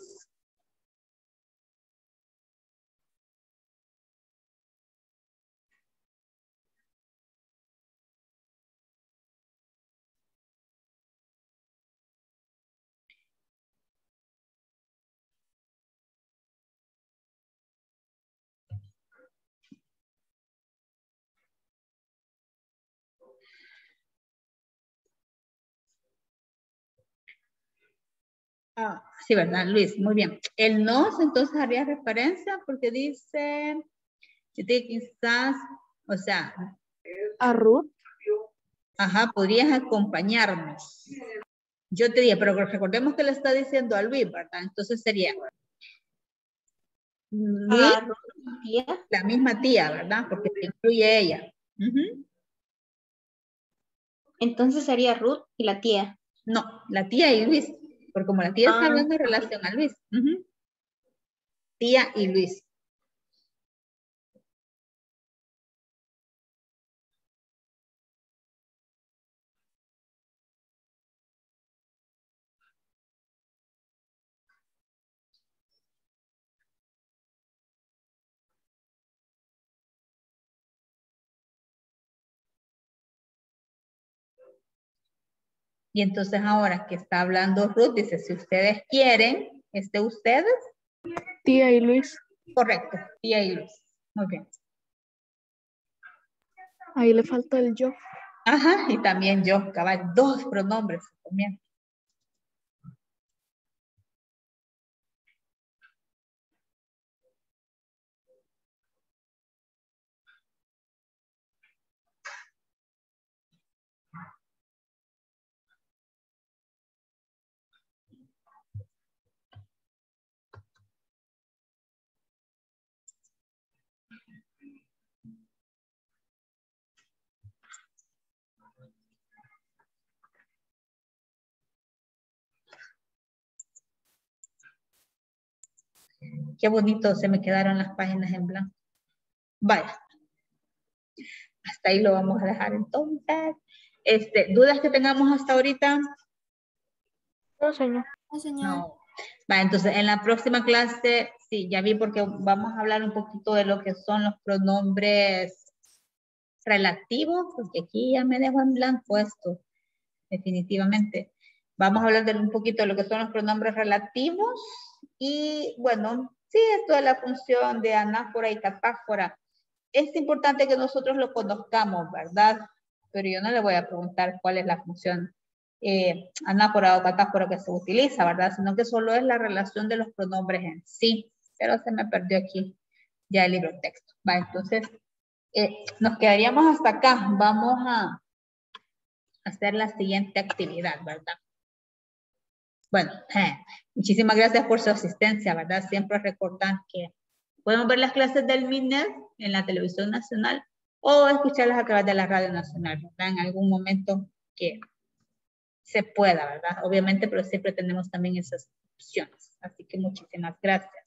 Ah, sí, ¿verdad? Luis, muy bien. El nos entonces haría referencia porque dice, yo te quizás, o sea, A Ruth. ajá, podrías acompañarnos. Yo te diría, pero recordemos que le está diciendo a Luis, ¿verdad? Entonces sería Luis, A Ruth, tía. la misma tía, ¿verdad? Porque se incluye ella. Uh-huh. Entonces sería Ruth y la tía. No, la tía y Luis, porque como la tía está Ah, hablando en relación a Luis. Uh-huh. Tía y Luis. Y entonces ahora que está hablando Ruth, dice, si ustedes quieren, este ustedes. Tía y Luis. Correcto, tía y Luis. Muy bien. Ahí le falta el yo. Ajá, y también yo, cabal, dos pronombres también. Qué bonito se me quedaron las páginas en blanco. Vaya. Hasta ahí lo vamos a dejar entonces. Este, ¿dudas que tengamos hasta ahorita? No, señor. No, señor. No. Vale, entonces en la próxima clase, sí, ya vi porque vamos a hablar un poquito de lo que son los pronombres relativos, porque aquí ya me dejo en blanco esto, definitivamente. Vamos a hablar de un poquito de lo que son los pronombres relativos y bueno, sí, esto de la función de anáfora y catáfora. Es importante que nosotros lo conozcamos, ¿verdad? pero yo no le voy a preguntar cuál es la función eh, anáfora o catáfora que se utiliza, ¿verdad? Sino que solo es la relación de los pronombres en sí. Pero se me perdió aquí ya el libro de texto. Va, entonces, eh, nos quedaríamos hasta acá. Vamos a hacer la siguiente actividad, ¿verdad? Bueno, eh, muchísimas gracias por su asistencia, ¿verdad? Siempre recordar que podemos ver las clases del MINED en la televisión nacional o escucharlas a través de la radio nacional, ¿verdad? En algún momento que se pueda, ¿verdad? Obviamente, pero siempre tenemos también esas opciones. Así que muchísimas gracias.